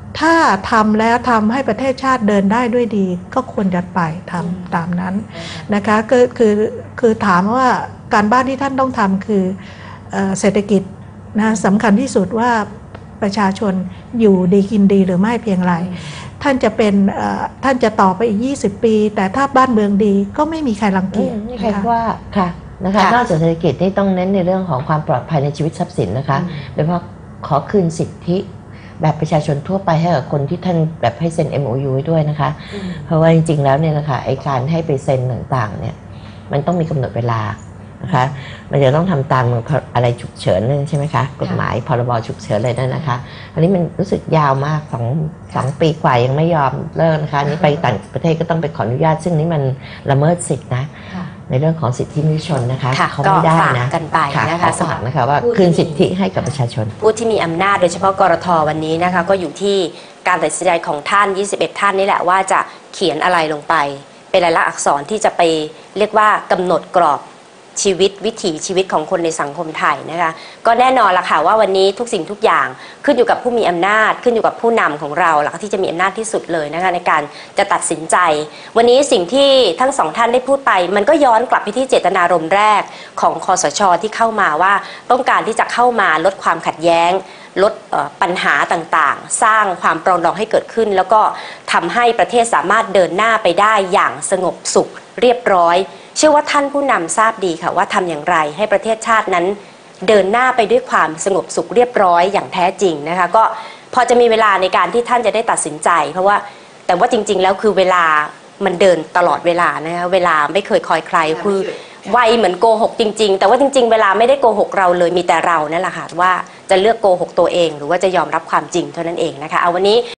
ถ้าทำแล้วทำให้ประเทศชาติเดินได้ด้วยดีก็ควรจะไปทำตามนั้นนะคะก็คือถามว่าการบ้านที่ท่านต้องทำคือเศรษฐกิจนะสำคัญที่สุดว่าประชาชนอยู่ดีกินดีหรือไม่เพียงไรท่านจะเป็นท่านจะต่อไปอีก20 ปีแต่ถ้าบ้านเมืองดีก็ไม่มีใครรังเกียจใครว่าค่ะนะคะนอกจากเศรษฐกิจนี่ต้องเน้นในเรื่องของความปลอดภัยในชีวิตทรัพย์สินนะคะโดยเฉพาะขอคืนสิทธิแบบประชาชนทั่วไปให้กับคนที่ท่านแบบให้เซ็น MOU ไว้ด้วยนะคะเพราะว่าจริงๆแล้วเนี่ยนะคะไอ้การให้ไปเซ็นต่างๆเนี่ยมันต้องมีกำหนดเวลานะคะมันจะต้องทำตามอะไรฉุกเฉินนั่นใช่ไหมคะกฎหมายพรบฉุกเฉินอะไรนั่นนะคะอันนี้มันรู้สึกยาวมาก2 ปีกว่ายังไม่ยอมเลิกนะคะนี่ไปต่างประเทศก็ต้องไปขออนุญาตซึ่งนี่มันละเมิดสิทธินะในเรื่องของสิทธิมนุษยชนนะคะเขาไม่ได้นะกันไปนะคะฝากนะคะว่าคืนสิทธิให้กับประชาชนผู้ที่มีอำนาจโดยเฉพาะกรท.วันนี้นะคะก็อยู่ที่การตัดสินใจของท่าน21 ท่านนี่แหละว่าจะเขียนอะไรลงไปเป็นลายลักษณ์อักษรที่จะไปเรียกว่ากำหนดกรอบชีวิตวิถีชีวิตของคนในสังคมไทยนะคะก็แน่นอนละค่ะว่าวันนี้ทุกสิ่งทุกอย่างขึ้นอยู่กับผู้มีอำนาจขึ้นอยู่กับผู้นำของเราหลักที่จะมีอำนาจที่สุดเลยนะคะในการจะตัดสินใจวันนี้สิ่งที่ทั้งสองท่านได้พูดไปมันก็ย้อนกลับไปที่เจตนารมณ์แรกของคสช.ที่เข้ามาว่าต้องการที่จะเข้ามาลดความขัดแย้งลดปัญหาต่างๆสร้างความปรองดองให้เกิดขึ้นแล้วก็ทำให้ประเทศสามารถเดินหน้าไปได้อย่างสงบสุขเรียบร้อยเชื่อว่าท่านผู้นำทราบดีค่ะว่าทำอย่างไรให้ประเทศชาตินั้นเดินหน้าไปด้วยความสงบสุขเรียบร้อยอย่างแท้จริงนะคะก็พอจะมีเวลาในการที่ท่านจะได้ตัดสินใจเพราะว่าแต่ว่าจริงๆแล้วคือเวลามันเดินตลอดเวลานะคะเวลาไม่เคยคอยใครคือไวเหมือนโกหกจริงๆแต่ว่าจริงๆเวลาไม่ได้โกหกเราเลยมีแต่เรานั่นแหละค่ะว่าจะเลือกโกหกตัวเองหรือว่าจะยอมรับความจริงเท่านั้นเองนะคะเอาวันนี้